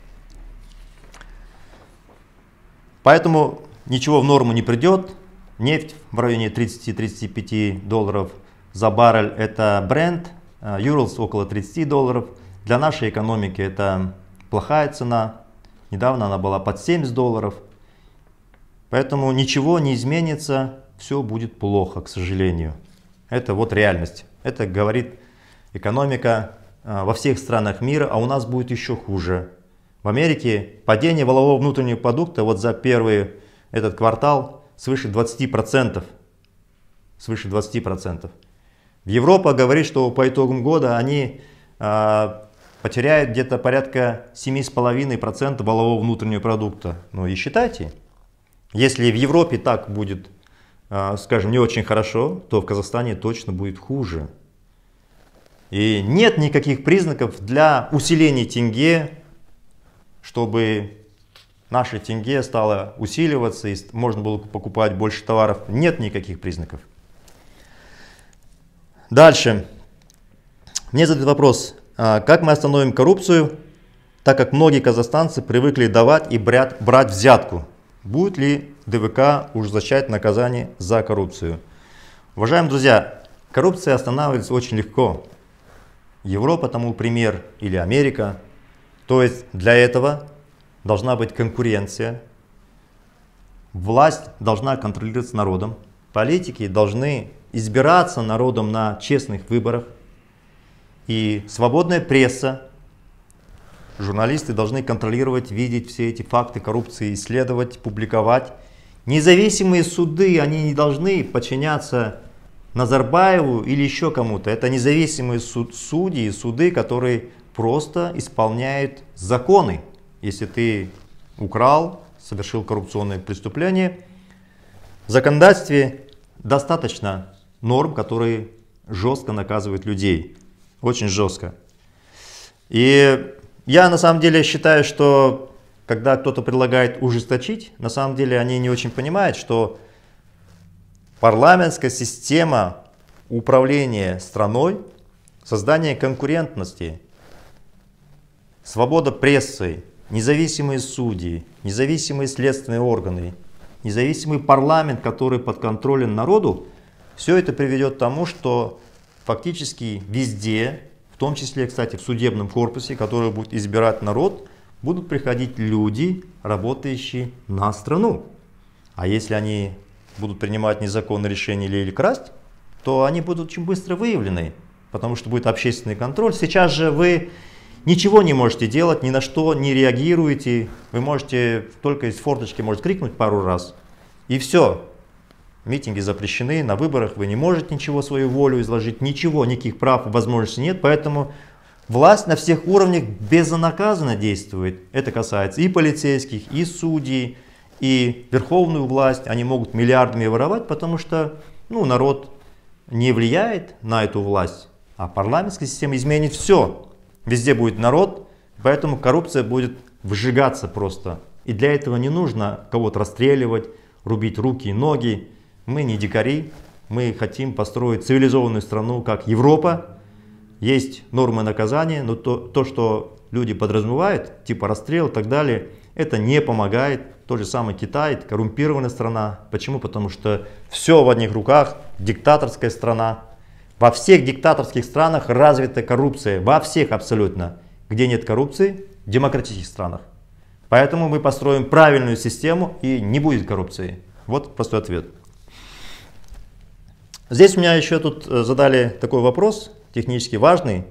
[SPEAKER 1] Поэтому ничего в норму не придет. Нефть в районе тридцати — тридцати пяти долларов за баррель, это Brent, Urals около тридцати долларов. Для нашей экономики это плохая цена. Недавно она была под семьдесят долларов. Поэтому ничего не изменится, все будет плохо, к сожалению. Это вот реальность. Это говорит экономика во всех странах мира, а у нас будет еще хуже. В Америке падение валового внутреннего продукта вот за первый этот квартал свыше двадцати процентов. Свыше двадцати процентов. В Европе говорит, что по итогам года они а, потеряют где-то порядка семи с половиной процентов валового внутреннего продукта. Ну и считайте, если в Европе так будет, а, скажем, не очень хорошо, то в Казахстане точно будет хуже. И нет никаких признаков для усиления тенге, чтобы наша тенге стала усиливаться и можно было покупать больше товаров. Нет никаких признаков. Дальше. Мне задают вопрос, как мы остановим коррупцию, так как многие казахстанцы привыкли давать и брать, брать взятку. Будет ли ДВК ужесточать наказание за коррупцию? Уважаемые друзья, коррупция останавливается очень легко. Европа тому пример или Америка. То есть для этого должна быть конкуренция, власть должна контролироваться народом, политики должны избираться народом на честных выборах, и свободная пресса, журналисты должны контролировать, видеть все эти факты коррупции, исследовать, публиковать. Независимые суды, они не должны подчиняться Назарбаеву или еще кому-то. Это независимые суд, судьи, суды, которые просто исполняют законы. Если ты украл, совершил коррупционное преступление, в законодательстве достаточно норм, которые жестко наказывают людей. Очень жестко. И я на самом деле считаю, что когда кто-то предлагает ужесточить, на самом деле они не очень понимают, что парламентская система управления страной, создание конкурентности, свобода прессы, независимые судьи, независимые следственные органы, независимый парламент, который подконтролен народу, все это приведет к тому, что фактически везде, в том числе, кстати, в судебном корпусе, который будет избирать народ, будут приходить люди, работающие на страну. А если они будут принимать незаконные решения или, или красть, то они будут очень быстро выявлены, потому что будет общественный контроль. Сейчас же вы ничего не можете делать, ни на что не реагируете. Вы можете только из форточки может крикнуть пару раз. И все. Митинги запрещены, на выборах вы не можете ничего, свою волю изложить, ничего, никаких прав и возможностей нет. Поэтому власть на всех уровнях безнаказанно действует. Это касается и полицейских, и судей, и верховную власть. Они могут миллиардами воровать, потому что ну, народ не влияет на эту власть. А парламентская система изменит все. Везде будет народ, поэтому коррупция будет выжигаться просто. И для этого не нужно кого-то расстреливать, рубить руки и ноги. Мы не дикари, мы хотим построить цивилизованную страну, как Европа. Есть нормы наказания, но то, то, что люди подразумевают, типа расстрел и так далее, это не помогает. Тот же самый Китай, это коррумпированная страна. Почему? Потому что все в одних руках, диктаторская страна. Во всех диктаторских странах развита коррупция, во всех абсолютно. Где нет коррупции? В демократических странах. Поэтому мы построим правильную систему и не будет коррупции. Вот простой ответ. Здесь у меня еще тут задали такой вопрос, технически важный,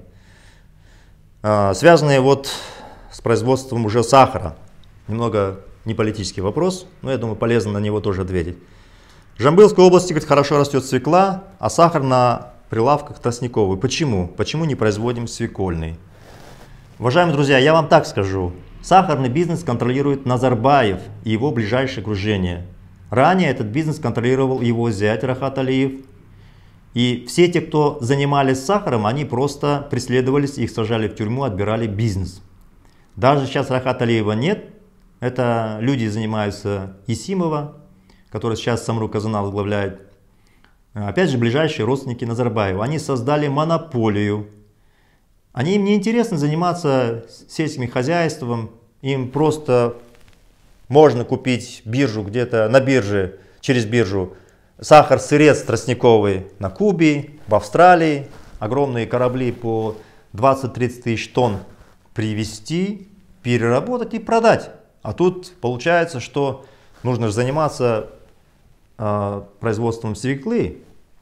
[SPEAKER 1] связанный вот с производством уже сахара. Немного не политический вопрос, но я думаю, полезно на него тоже ответить. В Жамбылской области, говорит, хорошо растет свекла, а сахар на прилавках тростниковый. Почему? Почему не производим свекольный? Уважаемые друзья, я вам так скажу. Сахарный бизнес контролирует Назарбаев и его ближайшее окружение. Ранее этот бизнес контролировал его зять Рахат Алиев. И все те, кто занимались сахаром, они просто преследовались, их сажали в тюрьму, отбирали бизнес. Даже сейчас Рахат Алиева нет. Это люди занимаются Исимова, который сейчас Самру Казана возглавляет. Опять же, ближайшие родственники Назарбаева. Они создали монополию. Они, им не интересно заниматься сельским хозяйством. Им просто можно купить биржу где-то на бирже, через биржу, сахар-сырец тростниковый на Кубе, в Австралии. Огромные корабли по двадцать-тридцать тысяч тонн привезти, переработать и продать. А тут получается, что нужно заниматься э, производством свеклы.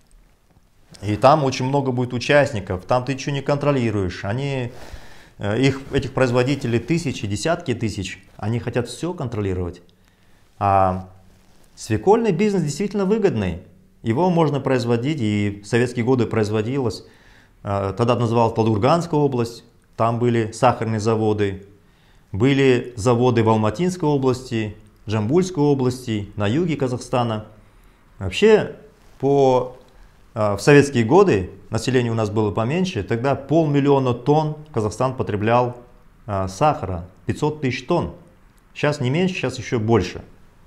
[SPEAKER 1] И там очень много будет участников, там ты ничего не контролируешь. Они, э, их, этих производителей тысячи, десятки тысяч, они хотят все контролировать. А свекольный бизнес действительно выгодный. Его можно производить, и в советские годы производилось. Э, тогда называлась Талдыкурганская область, там были сахарные заводы. Были заводы в Алматинской области, Жамбульской области, на юге Казахстана. Вообще, по, э, в советские годы население у нас было поменьше. Тогда полмиллиона тонн Казахстан потреблял э, сахара, пятьсот тысяч тонн. Сейчас не меньше, сейчас еще больше.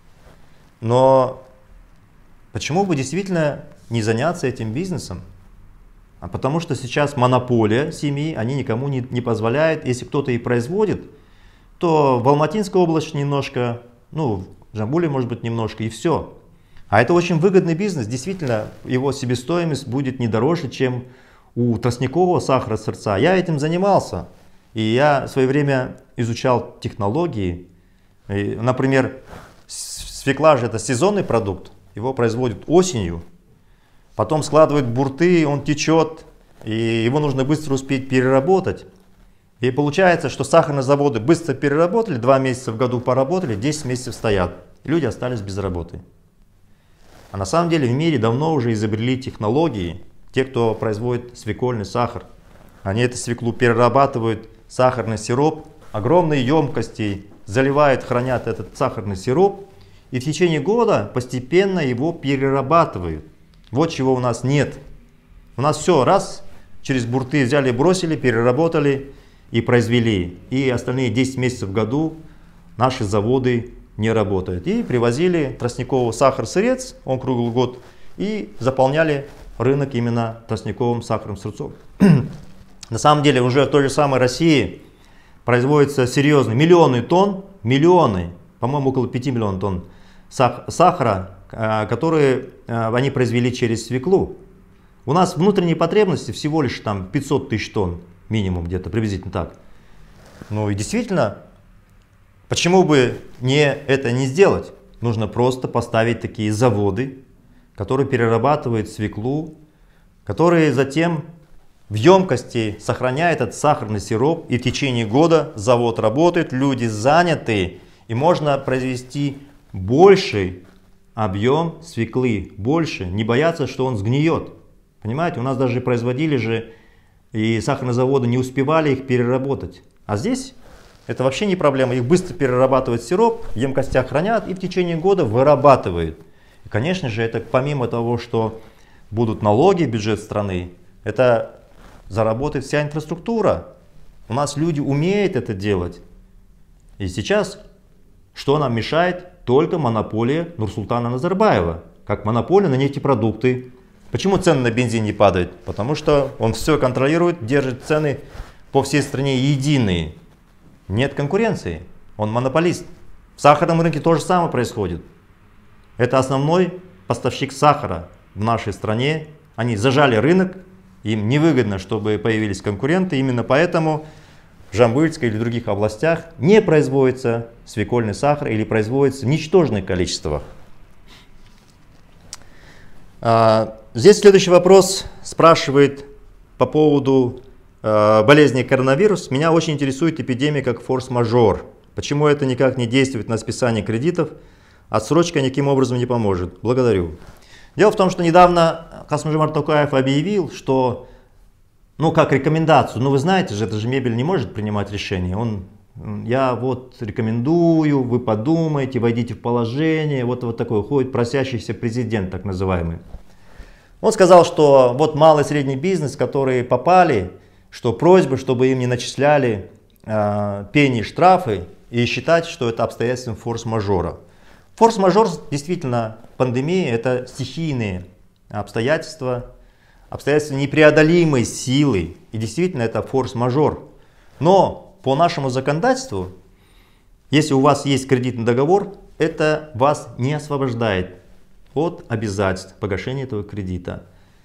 [SPEAKER 1] Но почему бы действительно не заняться этим бизнесом? А потому что сейчас монополия семьи, они никому не, не позволяют. Если кто-то и производит, то в Алматинской области немножко, ну, в Жамбуле может быть немножко, и все. А это очень выгодный бизнес. Действительно, его себестоимость будет не дороже, чем у тростникового сахара сырца. Я этим занимался. И я в свое время изучал технологии. И, например, свекла же это сезонный продукт. Его производят осенью. Потом складывают бурты, он течет. И его нужно быстро успеть переработать. И получается, что сахарные заводы быстро переработали, два месяца в году поработали, десять месяцев стоят. Люди остались без работы. А на самом деле в мире давно уже изобрели технологии, те, кто производит свекольный сахар. Они эту свеклу перерабатывают, сахарный сироп, огромные емкости, заливают, хранят этот сахарный сироп. И в течение года постепенно его перерабатывают. Вот чего у нас нет. У нас все раз, через бурты взяли, бросили, переработали и произвели. И остальные десять месяцев в году наши заводы не работают. И привозили тростниковый сахар-сырец, он круглый год, и заполняли рынок именно тростниковым сахаром-сырцом. На самом деле уже в той же самой России производится серьезно миллионы тонн, миллионы, по-моему около пяти миллионов тонн сахара, которые они произвели через свеклу. У нас внутренние потребности всего лишь там пятьсот тысяч тонн. Минимум где-то, приблизительно так. Ну и действительно, почему бы не это не сделать? Нужно просто поставить такие заводы, которые перерабатывают свеклу, которые затем в емкости сохраняет этот сахарный сироп, и в течение года завод работает, люди заняты, и можно произвести больший объем свеклы, больше, не бояться, что он сгниет. Понимаете, у нас даже производили же, и сахарные заводы не успевали их переработать. А здесь это вообще не проблема, их быстро перерабатывают сироп, в емкостях хранят и в течение года вырабатывают. И, конечно же, это помимо того, что будут налоги в бюджет страны, это заработает вся инфраструктура. У нас люди умеют это делать. И сейчас, что нам мешает? Только монополия Нурсултана Назарбаева. Как монополия на нефтепродукты. Почему цены на бензин не падают? Потому что он все контролирует, держит цены по всей стране единые. Нет конкуренции. Он монополист. В сахарном рынке то же самое происходит. Это основной поставщик сахара в нашей стране. Они зажали рынок. Им невыгодно, чтобы появились конкуренты. Именно поэтому в Жамбыльской или других областях не производится свекольный сахар или производится в ничтожных количествах. Здесь следующий вопрос спрашивает по поводу болезни коронавирус. Меня очень интересует эпидемия как форс-мажор. Почему это никак не действует на списание кредитов? Отсрочка никаким образом не поможет. Благодарю. Дело в том, что недавно Касым-Жомарт Токаев объявил, что, ну как рекомендацию, ну вы знаете же, это же Мебель не может принимать решение. Он, я вот рекомендую, вы подумайте, войдите в положение, вот, вот такой ходит просящийся президент, так называемый. Он сказал, что вот малый и средний бизнес, которые попали, что просьбы, чтобы им не начисляли э, пени, штрафы, и считать, что это обстоятельством форс-мажора. Форс-мажор, действительно, пандемия – это стихийные обстоятельства, обстоятельства непреодолимой силы. И действительно, это форс-мажор. Но по нашему законодательству, если у вас есть кредитный договор, это вас не освобождает от обязательств погашения этого кредита.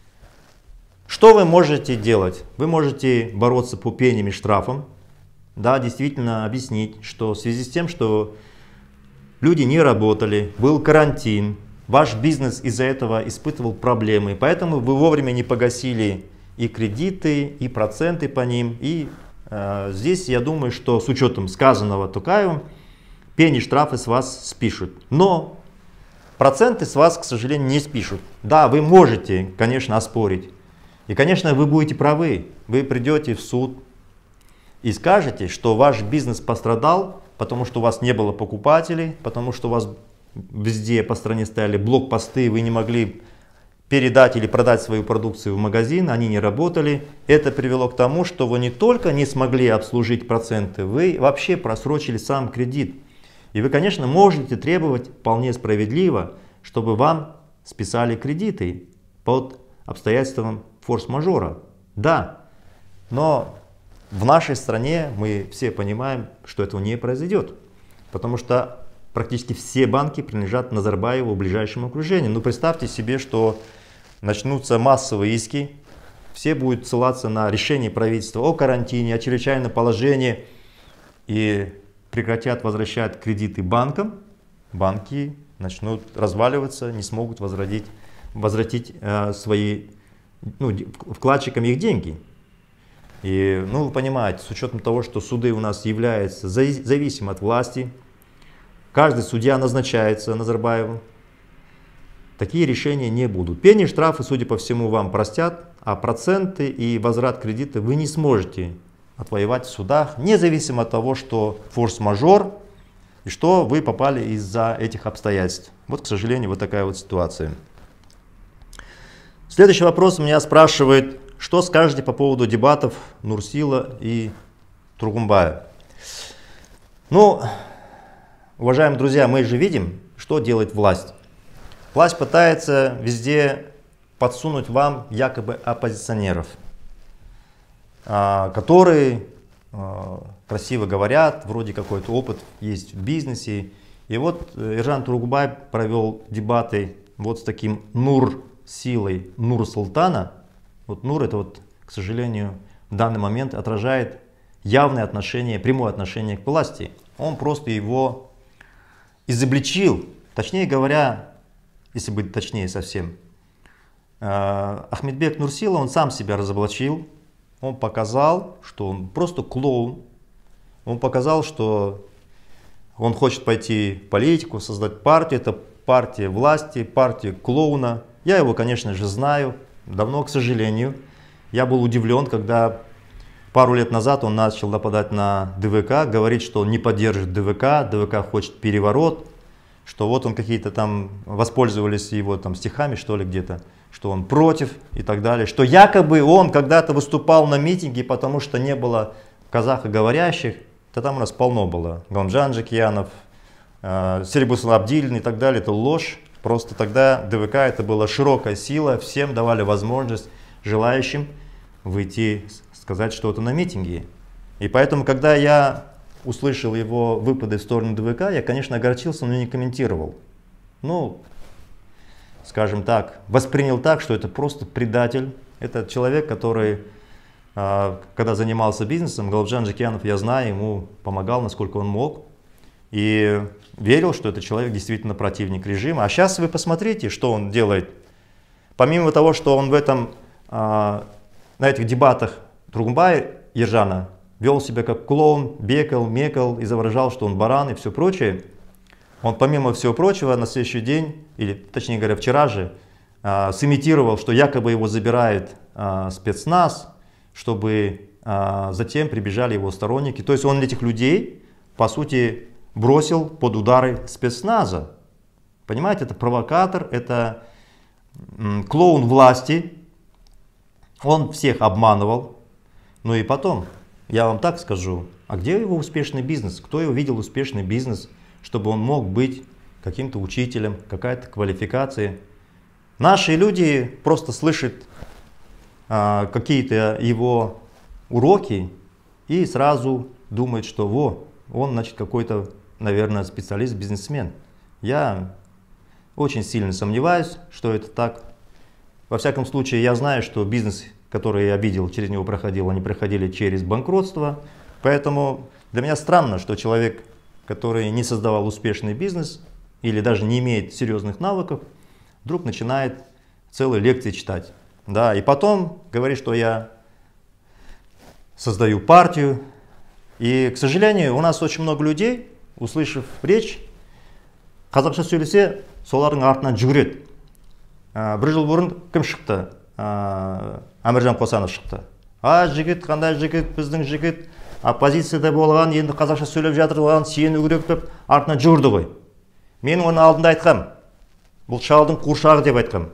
[SPEAKER 1] Что вы можете делать? Вы можете бороться по пеням и штрафам. Да, действительно объяснить, что в связи с тем, что люди не работали, был карантин, ваш бизнес из-за этого испытывал проблемы, поэтому вы вовремя не погасили и кредиты, и проценты по ним. И э, здесь я думаю, что с учетом сказанного Токаевым, пени, штрафы с вас спишут. Но проценты с вас, к сожалению, не спишут. Да, вы можете, конечно, оспорить. И, конечно, вы будете правы. Вы придете в суд и скажете, что ваш бизнес пострадал, потому что у вас не было покупателей, потому что у вас везде по стране стояли блокпосты, вы не могли передать или продать свою продукцию в магазин, они не работали. Это привело к тому, что вы не только не смогли обслужить проценты, вы вообще просрочили сам кредит. И вы, конечно, можете требовать вполне справедливо, чтобы вам списали кредиты под обстоятельством форс-мажора. Да, но в нашей стране мы все понимаем, что этого не произойдет, потому что практически все банки принадлежат Назарбаеву в ближайшем окружении. Ну представьте себе, что начнутся массовые иски, все будут ссылаться на решение правительства о карантине, о чрезвычайном положении и прекратят возвращать кредиты банкам, банки начнут разваливаться, не смогут возвратить, возвратить э, свои, ну, вкладчикам их деньги. И, ну, вы понимаете, с учетом того, что суды у нас являются зависимы от власти, каждый судья назначается Назарбаевым, такие решения не будут. Пени, штрафы, судя по всему, вам простят, а проценты и возврат кредита вы не сможете отвоевать в судах, независимо от того, что форс-мажор и что вы попали из-за этих обстоятельств. Вот, к сожалению, вот такая вот ситуация. Следующий вопрос меня спрашивает, что скажете по поводу дебатов Нурсила и Тургумбая? Ну, уважаемые друзья, мы же видим, что делает власть. Власть пытается везде подсунуть вам якобы оппозиционеров, которые красиво говорят, вроде какой-то опыт есть в бизнесе. И вот Ержан Тургумбай провел дебаты вот с таким Нур-силой Нур-Султана. Вот Нур, это вот, к сожалению, в данный момент отражает явное отношение, прямое отношение к власти. Он просто его изобличил, точнее говоря, если быть точнее совсем, Ахмедбек Нурсила, он сам себя разоблачил, Он показал, что он просто клоун. Он показал, что он хочет пойти в политику, создать партию. Это партия власти, партия клоуна. Я его, конечно же, знаю. Давно, к сожалению. Я был удивлен, когда пару лет назад он начал нападать на ДВК, говорит, что он не поддержит ДВК, ДВК хочет переворот, что вот он какие-то там воспользовались его там стихами, что ли, где-то, что он против и так далее, что якобы он когда-то выступал на митинге, потому что не было казахоговорящих, то там у нас полно было, Галымжан Жакиянов, э, Серебусын Абдилин и так далее, это ложь, просто тогда ДВК это была широкая сила, всем давали возможность желающим выйти, сказать что-то на митинге. И поэтому, когда я услышал его выпады в сторону ДВК, я, конечно, огорчился, но не комментировал. Ну, скажем так, воспринял так, что это просто предатель. Это человек, который, когда занимался бизнесом, Галымжан Жакиянов, я знаю, ему помогал, насколько он мог. И верил, что это человек действительно противник режима. А сейчас вы посмотрите, что он делает. Помимо того, что он в этом, на этих дебатах Тургумбай Ержана вел себя как клоун, бекал, мекал, изображал, что он баран и все прочее. Он, помимо всего прочего, на следующий день, или точнее говоря, вчера же, э, сымитировал, что якобы его забирает э, спецназ, чтобы э, затем прибежали его сторонники. То есть он этих людей, по сути, бросил под удары спецназа. Понимаете, это провокатор, это м, клоун власти. Он всех обманывал. Ну и потом, я вам так скажу, а где его успешный бизнес? Кто его видел успешный бизнес, чтобы он мог быть каким-то учителем, какая-то квалификация? Наши люди просто слышат а, какие-то его уроки и сразу думают, что во, он, значит, какой-то, наверное, специалист, бизнесмен. Я очень сильно сомневаюсь, что это так. Во всяком случае, я знаю, что бизнес, который я видел, через него проходил, они проходили через банкротство. Поэтому для меня странно, что человек, который не создавал успешный бизнес или даже не имеет серьезных навыков, вдруг начинает целые лекции читать. Да, и потом говорит, что я создаю партию. И, к сожалению, у нас очень много людей, услышав речь, қазақша сөйлесе, солардың артынан жүгіреді. Бір жыл бұрын кім шықты? Әміржан Қосанов шықты. А, жігіт, қандай жігіт, біздің жігіт, оппозицияда болған, енді қазақша сөйлеп жатыр, оған сену керек деп артынан жүгірді ғой. Мен оның алдында айтқам, бұл шалдың қуыршағы деп айтқам.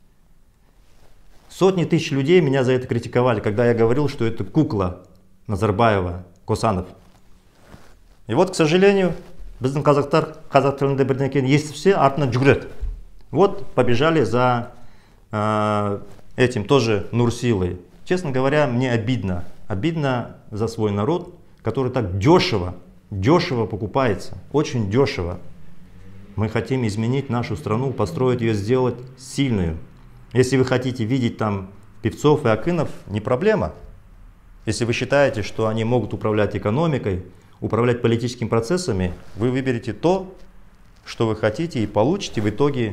[SPEAKER 1] Сотни тысяч людей меня за это критиковали, когда я говорил, что это кукла Назарбаева, Қосанов. И вот, к сожалению, біздің қазақтар қазақ тілінде бірдеңені естісе, артынан жүгіреді. Вот побежали за э, этим тоже Нурсилой. Честно говоря, мне обидно. Обидно за свой народ, который так дешево, дешево покупается. Очень дешево. Мы хотим изменить нашу страну, построить ее, сделать сильную. Если вы хотите видеть там певцов и акынов, не проблема. Если вы считаете, что они могут управлять экономикой, управлять политическими процессами, вы выберете то, что вы хотите, и получите в итоге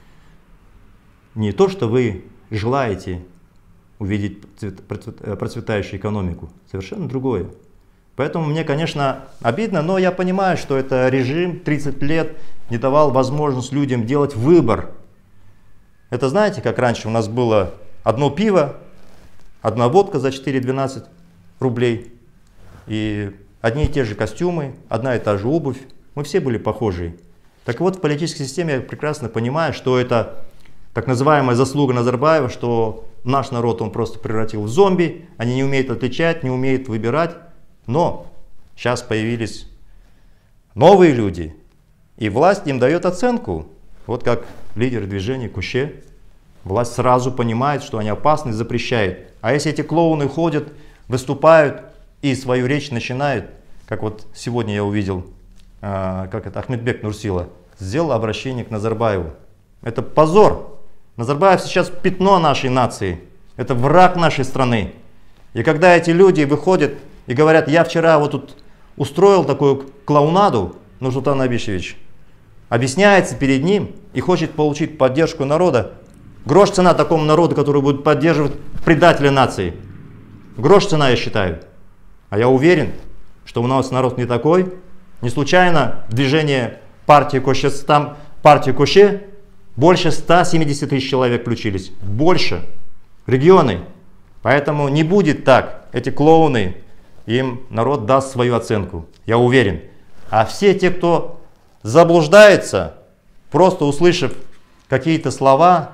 [SPEAKER 1] не то, что вы желаете увидеть процветающую экономику, совершенно другое. Поэтому мне, конечно, обидно, но я понимаю, что это режим тридцать лет не давал возможность людям делать выбор. Это знаете, как раньше у нас было одно пиво, одна водка за четыре двенадцать рублей, и одни и те же костюмы, одна и та же обувь, мы все были похожи. Так вот, в политической системе я прекрасно понимаю, что это так называемая заслуга Назарбаева, что наш народ он просто превратил в зомби, они не умеют отличать, не умеют выбирать. Но сейчас появились новые люди, и власть им дает оценку. Вот как лидер движения Куще. Власть сразу понимает, что они опасны, запрещает. А если эти клоуны ходят, выступают и свою речь начинают, как вот сегодня я увидел, э, как это Ахмедбек Нурсила, сделал обращение к Назарбаеву. Это позор. Назарбаев сейчас пятно нашей нации. Это враг нашей страны. И когда эти люди выходят и говорят, я вчера вот тут устроил такую клоунаду, Нурсултан Абишевич объясняется перед ним и хочет получить поддержку народа. Грош цена такому народу, который будет поддерживать предателя нации. грош цена, я считаю. А я уверен, что у нас народ не такой. Не случайно движение партии Коше, там партии Коше больше ста семидесяти тысяч человек включились. Больше. Регионы. Поэтому не будет так. Эти клоуны, им народ даст свою оценку. Я уверен. А все те, кто заблуждается, просто услышав какие-то слова,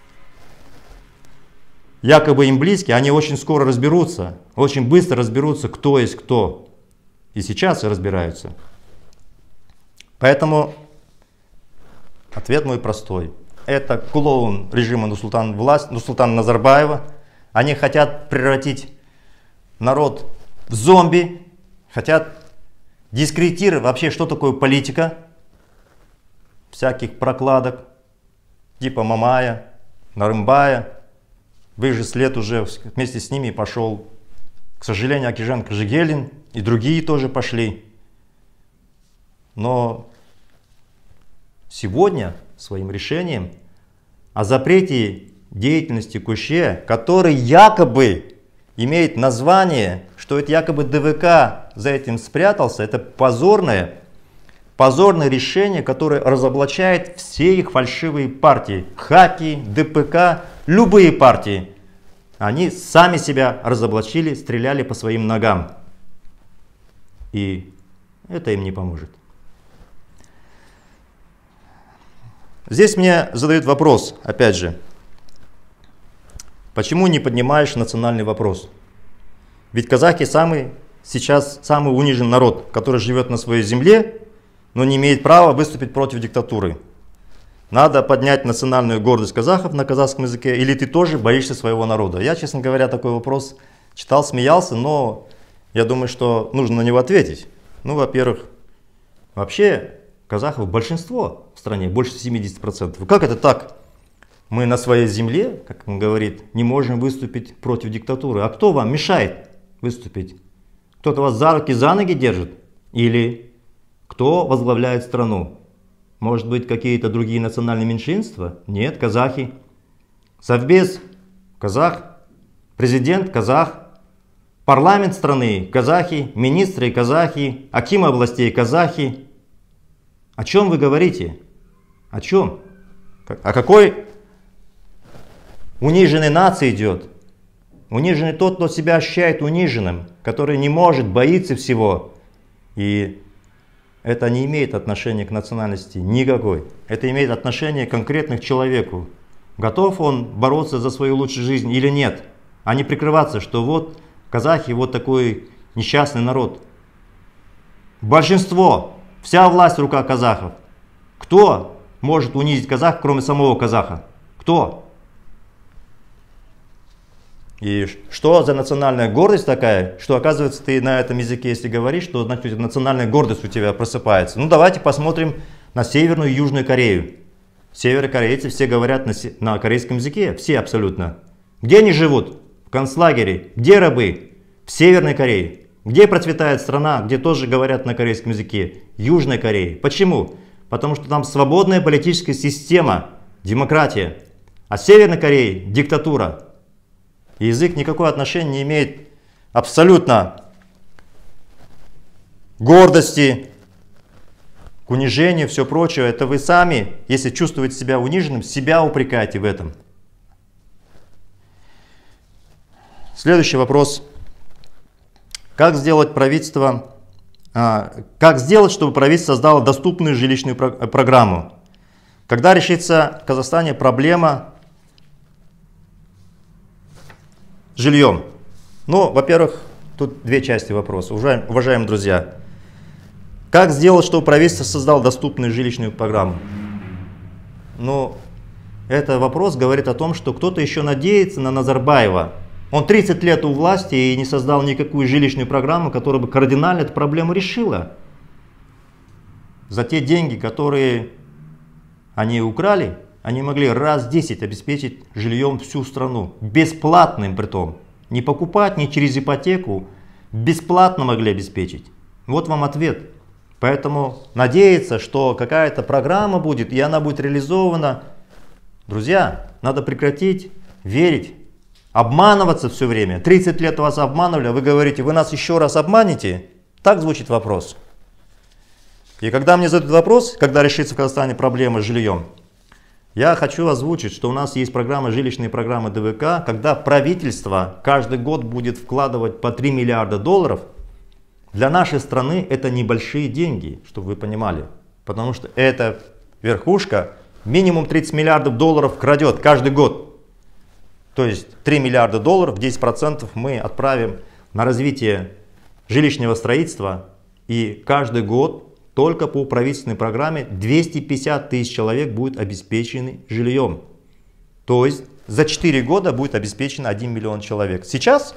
[SPEAKER 1] якобы им близкие, они очень скоро разберутся, очень быстро разберутся, кто есть кто. И сейчас и разбираются. Поэтому ответ мой простой. Это клоун режима Нурсултана, власть, Нурсултана Назарбаева. Они хотят превратить народ в зомби, хотят дискредитировать вообще, что такое политика, всяких прокладок, типа Мамая, Нарымбая. Вы же след уже вместе с ними пошел, к сожалению, Акижан Кожегелдин и другие тоже пошли. Но сегодня своим решением о запрете деятельности Коше, который якобы имеет название, что это якобы ДВК за этим спрятался, это позорное, позорное решение, которое разоблачает все их фальшивые партии. Хаки, ДПК, любые партии. Они сами себя разоблачили, стреляли по своим ногам. И это им не поможет. Здесь мне задают вопрос, опять же. Почему не поднимаешь национальный вопрос? Ведь казахи самый, сейчас самый униженный народ, который живет на своей земле, но не имеет права выступить против диктатуры. Надо поднять национальную гордость казахов на казахском языке, или ты тоже боишься своего народа? Я, честно говоря, такой вопрос читал, смеялся, но я думаю, что нужно на него ответить. Ну, во-первых, вообще казахов большинство в стране, больше семидесяти процентов. Как это так? Мы на своей земле, как он говорит, не можем выступить против диктатуры. А кто вам мешает выступить? Кто-то вас за руки, за ноги держит? Или кто возглавляет страну? Может быть, какие-то другие национальные меньшинства? Нет, казахи. Совбез – казах. Президент – казах. Парламент страны – казахи. Министры – казахи. Акимы областей – казахи. О чем вы говорите? О чем? О какой униженной нации идет? Униженный тот, кто себя ощущает униженным, который не может, боится всего. И это не имеет отношения к национальности никакой. Это имеет отношение конкретно к человеку. Готов он бороться за свою лучшую жизнь или нет? А не прикрываться, что вот казахи, вот такой несчастный народ. Большинство, вся власть в руках казахов. Кто может унизить казаха, кроме самого казаха? Кто? И что за национальная гордость такая, что, оказывается, ты на этом языке, если говоришь, то, значит, национальная гордость у тебя просыпается. Ну, давайте посмотрим на Северную и Южную Корею. Северокорейцы все говорят на, на корейском языке, все абсолютно. Где они живут? В концлагере. Где рабы? В Северной Корее. Где процветает страна, где тоже говорят на корейском языке? Южной Корее. Почему? Потому что там свободная политическая система, демократия. А в Северной Корее диктатура. И язык никакого отношения не имеет абсолютно гордости, к унижению, все прочее. Это вы сами, если чувствуете себя униженным, себя упрекаете в этом. Следующий вопрос. Как сделать правительство, а, как сделать, чтобы правительство создало доступную жилищную про программу? Когда решится в Казахстане проблема с жильем? Ну, во-первых, тут две части вопроса. Уважаем, уважаемые друзья, как сделать, чтобы правительство создало доступную жилищную программу? Ну, этот вопрос говорит о том, что кто-то еще надеется на Назарбаева. Он тридцать лет у власти и не создал никакую жилищную программу, которая бы кардинально эту проблему решила. За те деньги, которые они украли, они могли раз десять обеспечить жильем всю страну. Бесплатным притом. Не покупать, не через ипотеку. Бесплатно могли обеспечить. Вот вам ответ. Поэтому надеяться, что какая-то программа будет и она будет реализована. Друзья, надо прекратить верить обманываться все время. тридцать лет вас обманывали, а вы говорите, вы нас еще раз обманете? Так звучит вопрос. И когда мне задают вопрос, когда решится в Казахстане проблема с жильем, я хочу озвучить, что у нас есть программа, жилищные программы ДВК, когда правительство каждый год будет вкладывать по три миллиарда долларов. Для нашей страны это небольшие деньги, чтобы вы понимали. Потому что эта верхушка минимум тридцать миллиардов долларов крадет каждый год. То есть три миллиарда долларов, десять процентов мы отправим на развитие жилищного строительства. И каждый год только по правительственной программе двести пятьдесят тысяч человек будет обеспечены жильем. То есть за четыре года будет обеспечен один миллион человек. Сейчас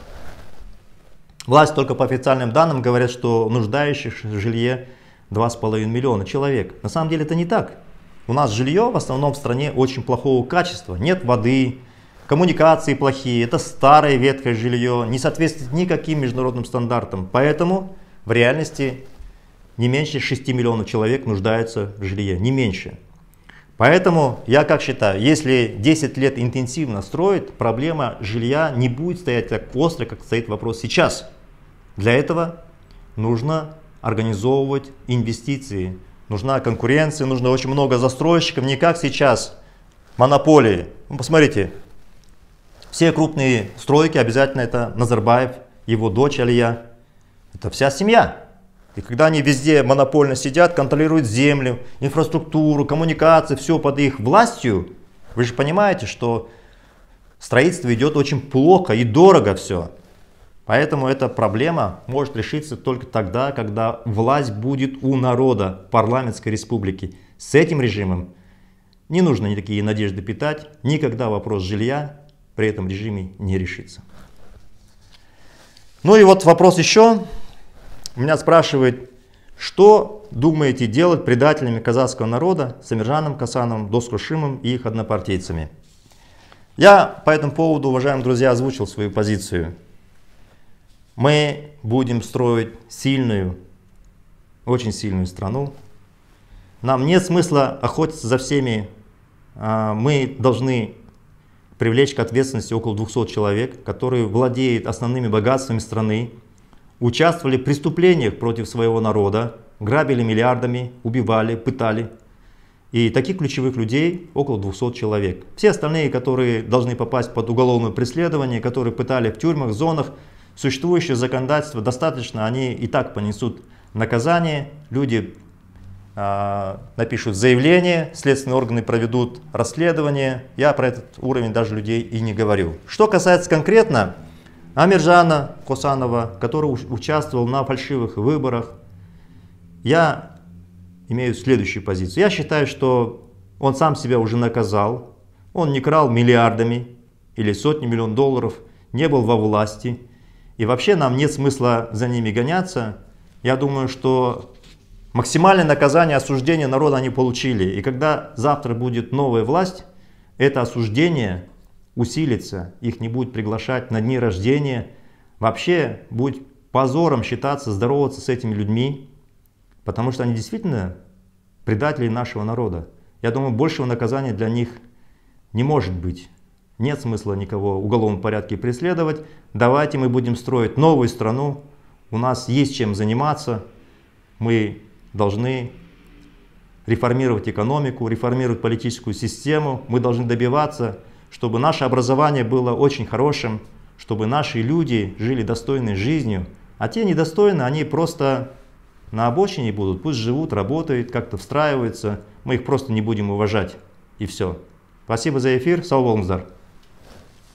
[SPEAKER 1] власть только по официальным данным говорят, что нуждающихся в жилье два с половиной миллиона человек. На самом деле это не так. У нас жилье в основном в стране очень плохого качества. Нет воды, коммуникации плохие, это старое ветхое жилье, не соответствует никаким международным стандартам. Поэтому в реальности не меньше шести миллионов человек нуждаются в жилье, не меньше. Поэтому я как считаю, если десять лет интенсивно строить, проблема жилья не будет стоять так остро, как стоит вопрос сейчас. Для этого нужно организовывать инвестиции, нужна конкуренция, нужно очень много застройщиков, не как сейчас монополии. Ну, посмотрите, все крупные стройки обязательно это Назарбаев, его дочь Алия, это вся семья. И когда они везде монопольно сидят, контролируют землю, инфраструктуру, коммуникации, все под их властью, вы же понимаете, что строительство идет очень плохо и дорого все. Поэтому эта проблема может решиться только тогда, когда власть будет у народа, парламентской республики. С этим режимом не нужно никакие надежды питать, никогда вопрос жилья при этом режиме не решится. Ну и вот вопрос еще. Меня спрашивают, что думаете делать предателями казахского народа, Самиржаном Касановым, Доскушимом и их однопартийцами? Я по этому поводу, уважаемые друзья, озвучил свою позицию. Мы будем строить сильную, очень сильную страну. Нам нет смысла охотиться за всеми. Мы должны привлечь к ответственности около двухсот человек, которые владеют основными богатствами страны, участвовали в преступлениях против своего народа, грабили миллиардами, убивали, пытали. И таких ключевых людей около двухсот человек. Все остальные, которые должны попасть под уголовное преследование, которые пытали в тюрьмах, зонах, существующее законодательство достаточно, они и так понесут наказание. Люди э, напишут заявление, следственные органы проведут расследование. Я про этот уровень даже людей и не говорю. Что касается конкретно Амиржана Косанова, который участвовал на фальшивых выборах, я имею следующую позицию. Я считаю, что он сам себя уже наказал. Он не крал миллиардами или сотни миллионов долларов, не был во власти. И вообще нам нет смысла за ними гоняться. Я думаю, что максимальное наказание, осуждение народа они получили. И когда завтра будет новая власть, это осуждение усилится, их не будут приглашать на дни рождения. Вообще будет позором считаться, здороваться с этими людьми, потому что они действительно предатели нашего народа. Я думаю, большего наказания для них не может быть. Нет смысла никого в уголовном порядке преследовать. Давайте мы будем строить новую страну. У нас есть чем заниматься. Мы должны реформировать экономику, реформировать политическую систему. Мы должны добиваться, чтобы наше образование было очень хорошим, чтобы наши люди жили достойной жизнью. А те недостойные, они просто на обочине будут, пусть живут, работают, как-то встраиваются. Мы их просто не будем уважать. И все. Спасибо за эфир. Сау болыңыздар.